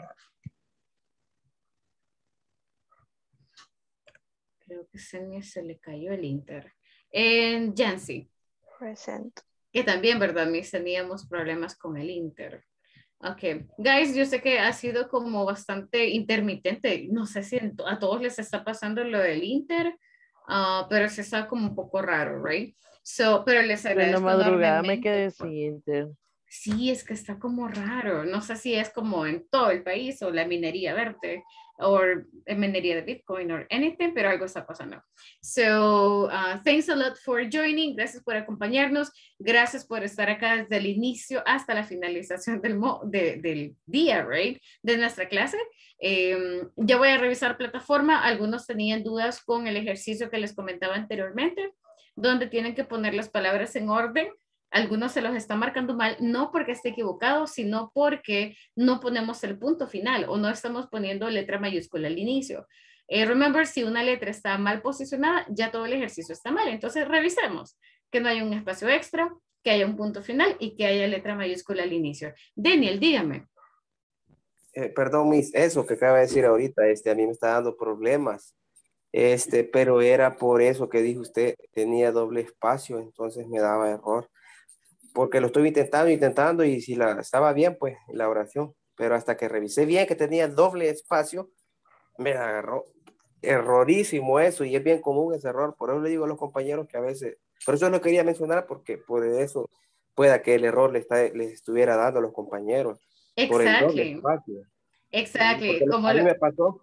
Creo que Senia se le cayó el Inter. And Jancy. Present. Que también, ¿verdad? Mis teníamos problemas con el Inter. Ok. Guys, yo sé que ha sido como bastante intermitente. No sé si a todos les está pasando lo del Inter, pero se está como un poco raro, right? So, pero les En la agradezco madrugada me enormemente. quedé sin Inter. Sí, es que está como raro. No sé si es como en todo el país o la minería verde o minería de Bitcoin o anything, pero algo está pasando. So, thanks a lot for joining. Gracias por acompañarnos. Gracias por estar acá desde el inicio hasta la finalización del día, right? De nuestra clase. Ya voy a revisar plataforma. Algunos tenían dudas con el ejercicio que les comentaba anteriormente, donde tienen que poner las palabras en orden. Algunos se los está marcando mal, no porque esté equivocado, sino porque no ponemos el punto final o no estamos poniendo letra mayúscula al inicio. Remember, si una letra está mal posicionada, ya todo el ejercicio está mal. Entonces, revisemos que no haya un espacio extra, que haya un punto final y que haya letra mayúscula al inicio. Daniel, dígame. Perdón, Miss, eso que acaba de decir ahorita, a mí me está dando problemas. Pero era por eso que dijo usted, tenía doble espacio, entonces me daba error. Porque lo estoy intentando y si estaba bien, pues la oración. Pero hasta que revisé bien que tenía doble espacio, me agarró errorísimo eso y es bien común ese error. Por eso le digo a los compañeros que a veces, por eso lo quería mencionar porque por eso pueda que el error les estuviera dando a los compañeros. Por el doble espacio. Exactly. A mí me pasó.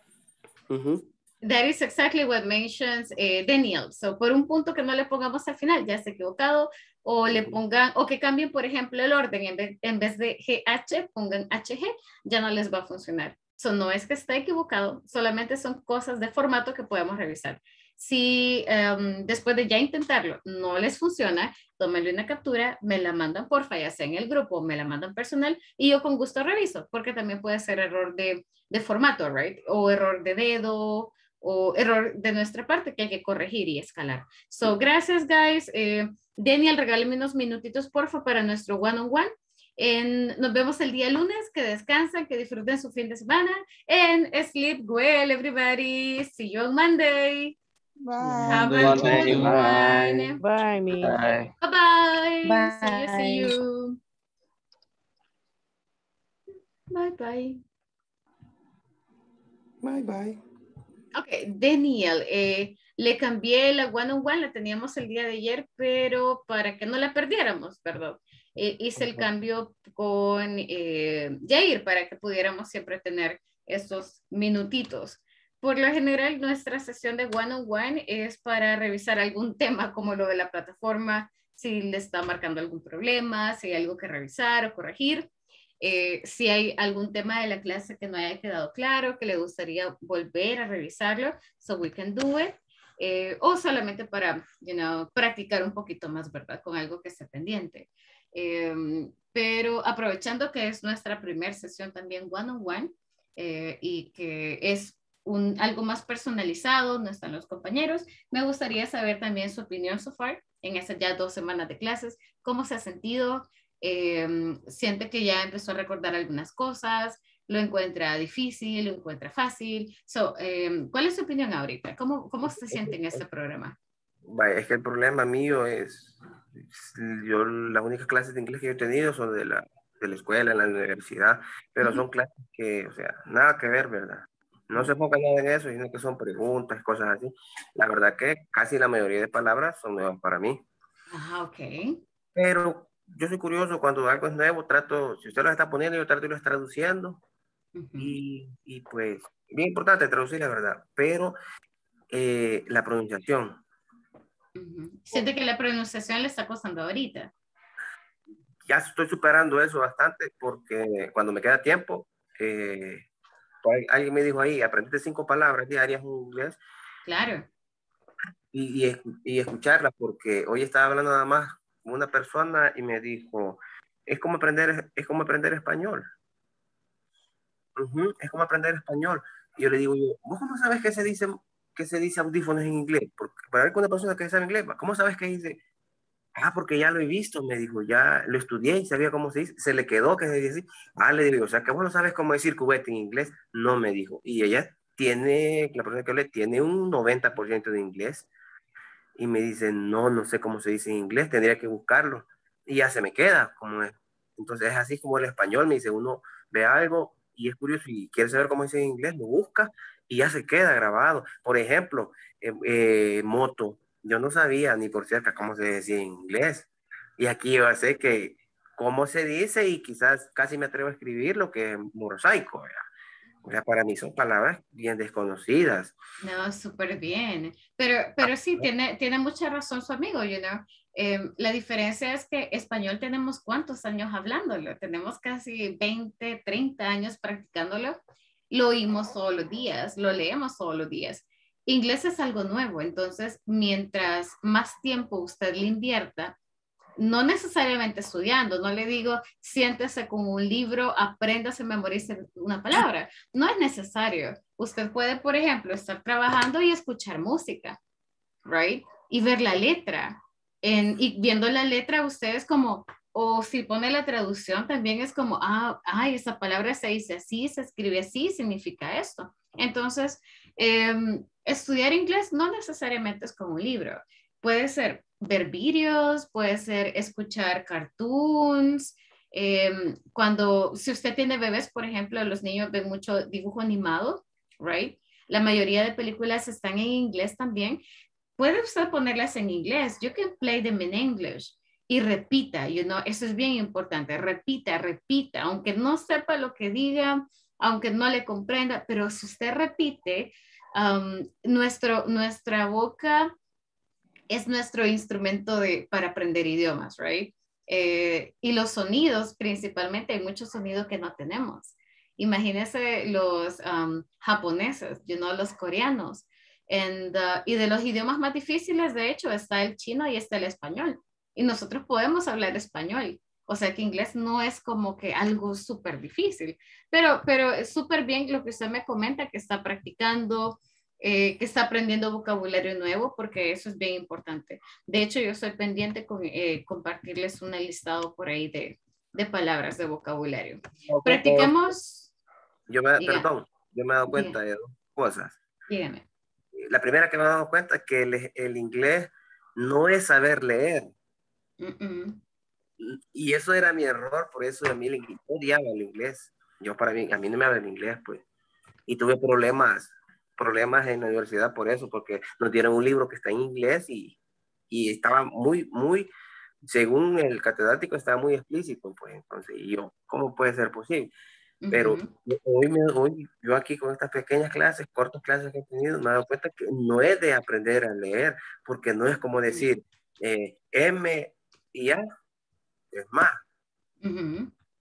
That is exactly what mentions Daniel. So, por un punto que no le pongamos al final, ya está equivocado, o le pongan, o que cambien, por ejemplo, el orden, en vez de GH, pongan HG, ya no les va a funcionar. So, no es que está equivocado, solamente son cosas de formato que podemos revisar. Si después de ya intentarlo no les funciona, tómenle una captura, me la mandan porfa, ya sea en el grupo, me la mandan personal y yo con gusto reviso, porque también puede ser error de formato, right? O error de dedo, o error de nuestra parte que hay que corregir y escalar. So, gracias, guys. Daniel, regáleme unos minutitos, porfa, para nuestro one-on-one. Nos vemos el día lunes. Que descansen, que disfruten su fin de semana. And sleep well, everybody. See you on Monday. Bye. Have a good Bye. one. Bye, me. Bye. Bye-bye. Bye. See you. Bye-bye. Bye-bye. Ok, Daniel, le cambié la one-on-one, la teníamos el día de ayer, pero para que no la perdiéramos, perdón, hice el cambio con Jair para que pudiéramos siempre tener estos minutitos. Por lo general, nuestra sesión de one-on-one es para revisar algún tema como lo de la plataforma, si le está marcando algún problema, si hay algo que revisar o corregir. Si hay algún tema de la clase que no haya quedado claro, que le gustaría volver a revisarlo, so we can do it. O solamente para, practicar un poquito más, ¿verdad? Con algo que esté pendiente. Pero aprovechando que es nuestra primera sesión también one-on-one y que es algo más personalizado, no están los compañeros, me gustaría saber también su opinión so far en esas ya 2 semanas de clases, cómo se ha sentido, siente que ya empezó a recordar algunas cosas, lo encuentra difícil, lo encuentra fácil. ¿Cuál es su opinión ahorita? ¿Cómo se siente en este programa? Vaya, es que el problema mío es, yo las únicas clases de inglés que yo he tenido son de la escuela, en la universidad, pero son clases que, o sea, nada que ver, ¿verdad? No se enfoca nada en eso, sino que son preguntas, cosas así. La verdad que casi la mayoría de palabras son nuevas para mí. Ajá, ok. Pero yo soy curioso, cuando algo es nuevo, trato, si usted lo está poniendo, yo trato de irlo traduciendo. Y pues, bien importante traducir la verdad, pero la pronunciación. ¿Siente que la pronunciación le está costando ahorita? Ya estoy superando eso bastante porque cuando me queda tiempo, alguien me dijo ahí, aprendiste 5 palabras diarias en inglés. Claro. Y escucharlas, porque hoy estaba hablando nada más con una persona y me dijo, es como aprender español. Es como aprender español. Y yo le digo, ¿vos cómo sabes que se dice audífonos en inglés? Porque para ver con una persona que sabe inglés, ¿cómo sabes que dice? Ah, porque ya lo he visto, me dijo, ya lo estudié y sabía cómo se dice, se le quedó que se dice así. Ah, le digo, o sea, que vos no sabes cómo decir cubete en inglés. No, me dijo. Y ella la persona que hablé, tiene un 90% de inglés. Y me dice, no sé cómo se dice en inglés, tendría que buscarlo. Y ya se me queda, como es. Entonces es así como el español, me dice, uno ve algo y es curioso y quiere saber cómo dice en inglés, lo busca y ya se queda grabado. Por ejemplo, moto, yo no sabía ni por cerca cómo se decía en inglés. Y aquí yo sé que cómo se dice y quizás casi me atrevo a escribir lo que es motorcycle, ¿verdad? O sea, para mí son palabras bien desconocidas. No, súper bien. Pero sí, tiene mucha razón su amigo, la diferencia es que español tenemos ¿cuántos años hablándolo? Tenemos casi 20, 30 años practicándolo. Lo oímos todos los días, lo leemos todos los días. Inglés es algo nuevo, entonces mientras más tiempo usted le invierta, no necesariamente estudiando, no le digo siéntese con un libro, apréndase, memorice una palabra, no es necesario. Usted puede, por ejemplo, estar trabajando y escuchar música, right? Y ver la letra. Y viendo la letra, usted es como, o si pone la traducción, también es como, esa palabra se dice así, se escribe así, significa esto. Entonces, estudiar inglés no necesariamente es como un libro. Puede ser ver vídeos, puede ser escuchar cartoons. Si usted tiene bebés, por ejemplo, los niños ven mucho dibujo animado, right? La mayoría de películas están en inglés también. Puede usted ponerlas en inglés. You can play them in English. Y repita, eso es bien importante. Repita, aunque no sepa lo que diga, aunque no le comprenda, pero si usted repite, nuestra boca es nuestro instrumento para aprender idiomas, right? Y los sonidos, principalmente, hay muchos sonidos que no tenemos. Imagínense los japoneses, los coreanos. Y de los idiomas más difíciles, de hecho, está el chino y está el español. Y nosotros podemos hablar español. O sea que inglés no es como que algo súper difícil. Pero es súper bien lo que usted me comenta, que está practicando, que está aprendiendo vocabulario nuevo, porque eso es bien importante. De hecho, yo soy pendiente con compartirles un listado por ahí de palabras de vocabulario. Practicamos. Yo me he dado cuenta de 2 cosas. Dígame. La primera que me he dado cuenta es que el inglés no es saber leer. Y eso era mi error, por eso a mí odiaba el inglés. A mí no me habla el inglés, pues. Y tuve problemas en la universidad por eso, porque nos dieron un libro que está en inglés y estaba muy, según el catedrático, estaba muy explícito, pues. Entonces, yo, ¿cómo puede ser posible? Pero hoy yo aquí con estas pequeñas clases, cortas clases que he tenido, me he dado cuenta que no es de aprender a leer, porque no es como decir M y A, es más.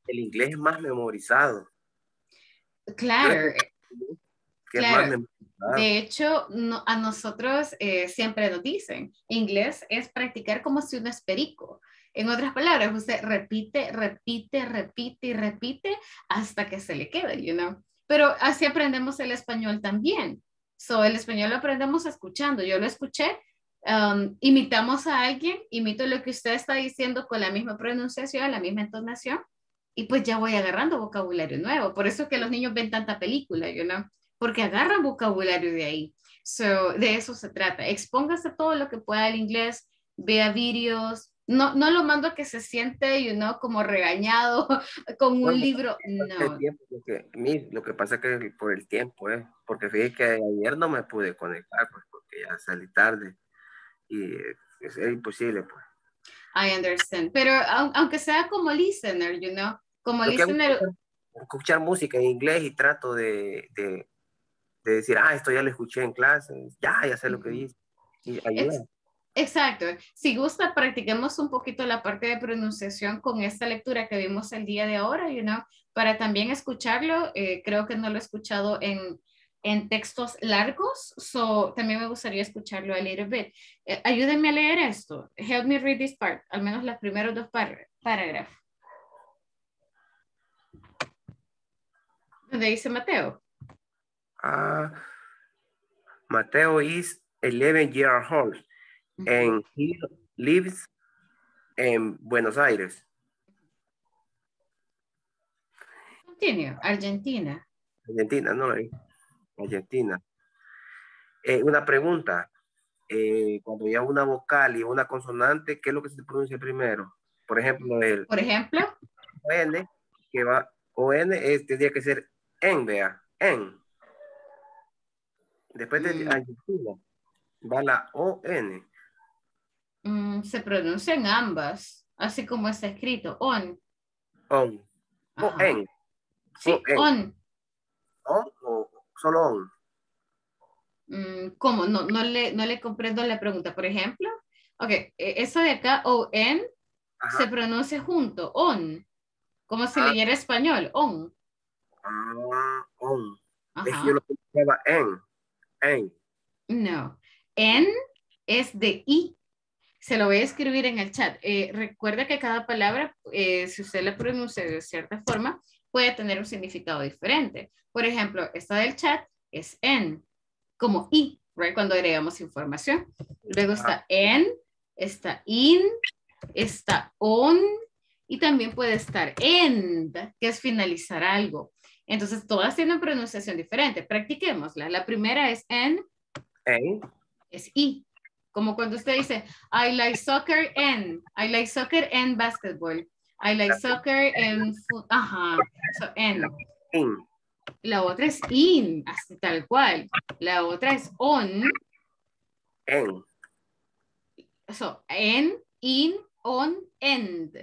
el inglés es más memorizado. Claro, Que es más claro. memorizado. De hecho, a nosotros siempre nos dicen, inglés es practicar como si uno es perico. En otras palabras, usted repite, repite, repite y repite hasta que se le quede, you know. Pero así aprendemos el español también. El español lo aprendemos escuchando. Yo lo escuché, imitamos a alguien, imito lo que usted está diciendo con la misma pronunciación, la misma entonación, y pues ya voy agarrando vocabulario nuevo. Por eso es que los niños ven tanta película, you know, porque agarran vocabulario de ahí. De eso se trata. Expóngase todo lo que pueda al inglés, vea vídeos. No lo mando a que se siente, you know, como regañado con un libro. No. Lo que pasa es que por el tiempo, porque fíjate que ayer no me pude conectar, pues, porque ya salí tarde y es imposible, pues. I understand. Pero aunque sea como listener, you know, como Lo listener. Escuchar música en inglés y trato de decir, esto ya lo escuché en clase, ya sé lo que dice. Y ayuda. Exacto. Si gusta, practiquemos un poquito la parte de pronunciación con esta lectura que vimos el día de ahora, you know, para también escucharlo. Creo que no lo he escuchado en textos largos, también me gustaría escucharlo a little bit. Ayúdenme a leer esto. Help me read this part, al menos los primeros dos parágrafos. ¿Dónde dice Mateo? Mateo is 11 years old and he lives en Buenos Aires. Continue. Argentina. Argentina, no, Argentina. Una pregunta. Cuando ya una vocal y una consonante, ¿qué es lo que se pronuncia primero? Por ejemplo, ON, que va, ON tendría que ser en, vea, en. Después de Argentina, va la ON. Se pronuncian ambas, así como está escrito, on. On. O en. Sí, on. On o solo on. ¿Cómo? No le comprendo la pregunta. Por ejemplo, ok, eso de acá, on, se pronuncia junto, on. Como si leyera español, on. On. Es que yo lo pronunciaba en. No, en es de I. Se lo voy a escribir en el chat. Recuerda que cada palabra, si usted la pronuncia de cierta forma, puede tener un significado diferente. Por ejemplo, esta del chat es en, como I, right? Cuando agregamos información. Luego está en, está in, está on, y también puede estar end, que es finalizar algo. Entonces, todas tienen pronunciación diferente. Practiquémosla. La primera es en. Es I. Como cuando usted dice, I like soccer and basketball. I like soccer and food. Ajá. So, en. La otra es in, así tal cual. La otra es on. En. So, en, in, on, end.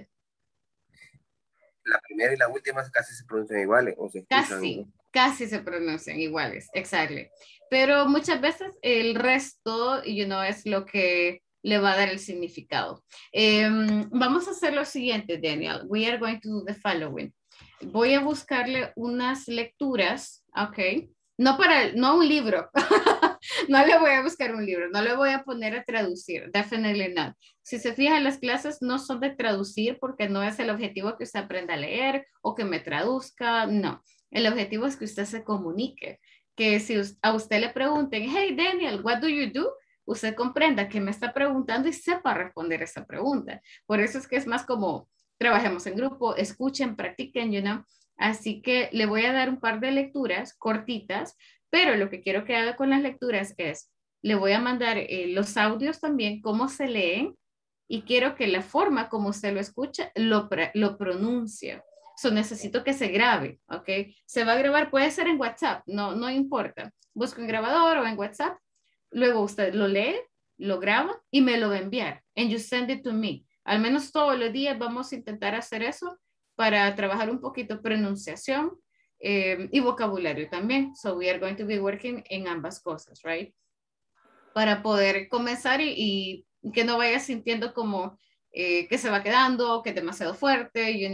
La primera y la última casi se pronuncian iguales. O se Casi se pronuncian iguales, exacto. Pero muchas veces el resto, es lo que le va a dar el significado. Vamos a hacer lo siguiente, Daniel. We are going to do the following. Voy a buscarle unas lecturas, ¿ok? No un libro. No le voy a buscar un libro, no le voy a poner a traducir, definitely not. Si se fijan, las clases no son de traducir porque no es el objetivo que usted aprenda a leer o que me traduzca, no. El objetivo es que usted se comunique, que si a usted le pregunten, hey Daniel, what do you do? Usted comprenda que me está preguntando y sepa responder esa pregunta. Por eso es que es más como trabajemos en grupo, escuchen, practiquen, Así que le voy a dar un par de lecturas cortitas, pero lo que quiero que haga con las lecturas es, le voy a mandar los audios también, cómo se leen, y quiero que la forma como usted lo escucha, lo pronuncie. Necesito que se grabe, ¿ok? Se va a grabar, puede ser en WhatsApp, no importa. Busca un grabador o en WhatsApp, luego usted lo lee, lo graba y me lo va a enviar. And you send it to me. Al menos todos los días vamos a intentar hacer eso para trabajar un poquito pronunciación y vocabulario también. So we are going to be working en ambas cosas, right? Para poder comenzar y que no vaya sintiendo como que se va quedando, que es demasiado fuerte,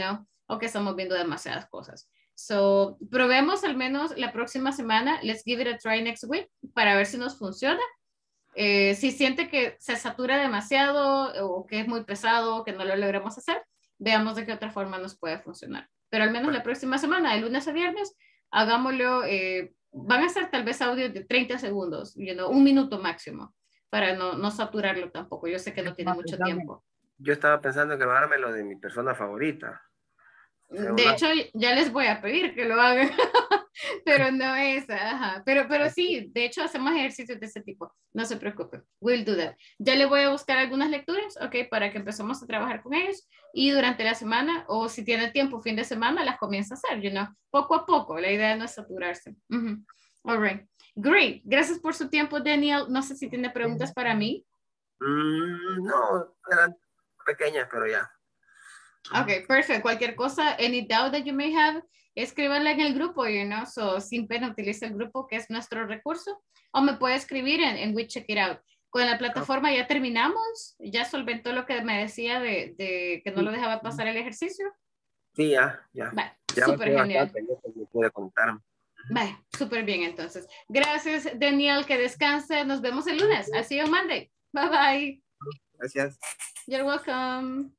o que estamos viendo demasiadas cosas. So, probemos al menos la próxima semana. Let's give it a try next week para ver si nos funciona. Si siente que se satura demasiado o que es muy pesado, que no lo logramos hacer, veamos de qué otra forma nos puede funcionar. Pero al menos la próxima semana, de lunes a viernes, hagámoslo. Van a ser tal vez audios de 30 segundos, un minuto máximo, para no saturarlo tampoco. Yo sé que no tiene mucho tiempo. Yo estaba pensando en grabarme lo de mi persona favorita. De hecho, ya les voy a pedir que lo hagan, pero no es, ajá. Pero sí, de hecho hacemos ejercicios de ese tipo, no se preocupen, we'll do that. Ya le voy a buscar algunas lecturas, ok, para que empecemos a trabajar con ellos, y durante la semana, o si tiene tiempo, fin de semana, las comienza a hacer, poco a poco, la idea no es saturarse. All right, great, gracias por su tiempo, Daniel. No sé si tiene preguntas para mí. No, eran pequeñas, pero ya. Ok, perfecto. Cualquier cosa, any doubt that you may have, escríbanla en el grupo, so sin pena utiliza el grupo que es nuestro recurso, o me puede escribir en We Check It Out. Con la plataforma ya terminamos, ya solventó lo que me decía de que no lo dejaba pasar el ejercicio. Sí, ya. Vale, súper genial. Puede contarme. Vale, súper bien entonces. Gracias, Daniel, que descanse. Nos vemos el lunes. I'll see you Monday. Bye bye. Gracias. You're welcome.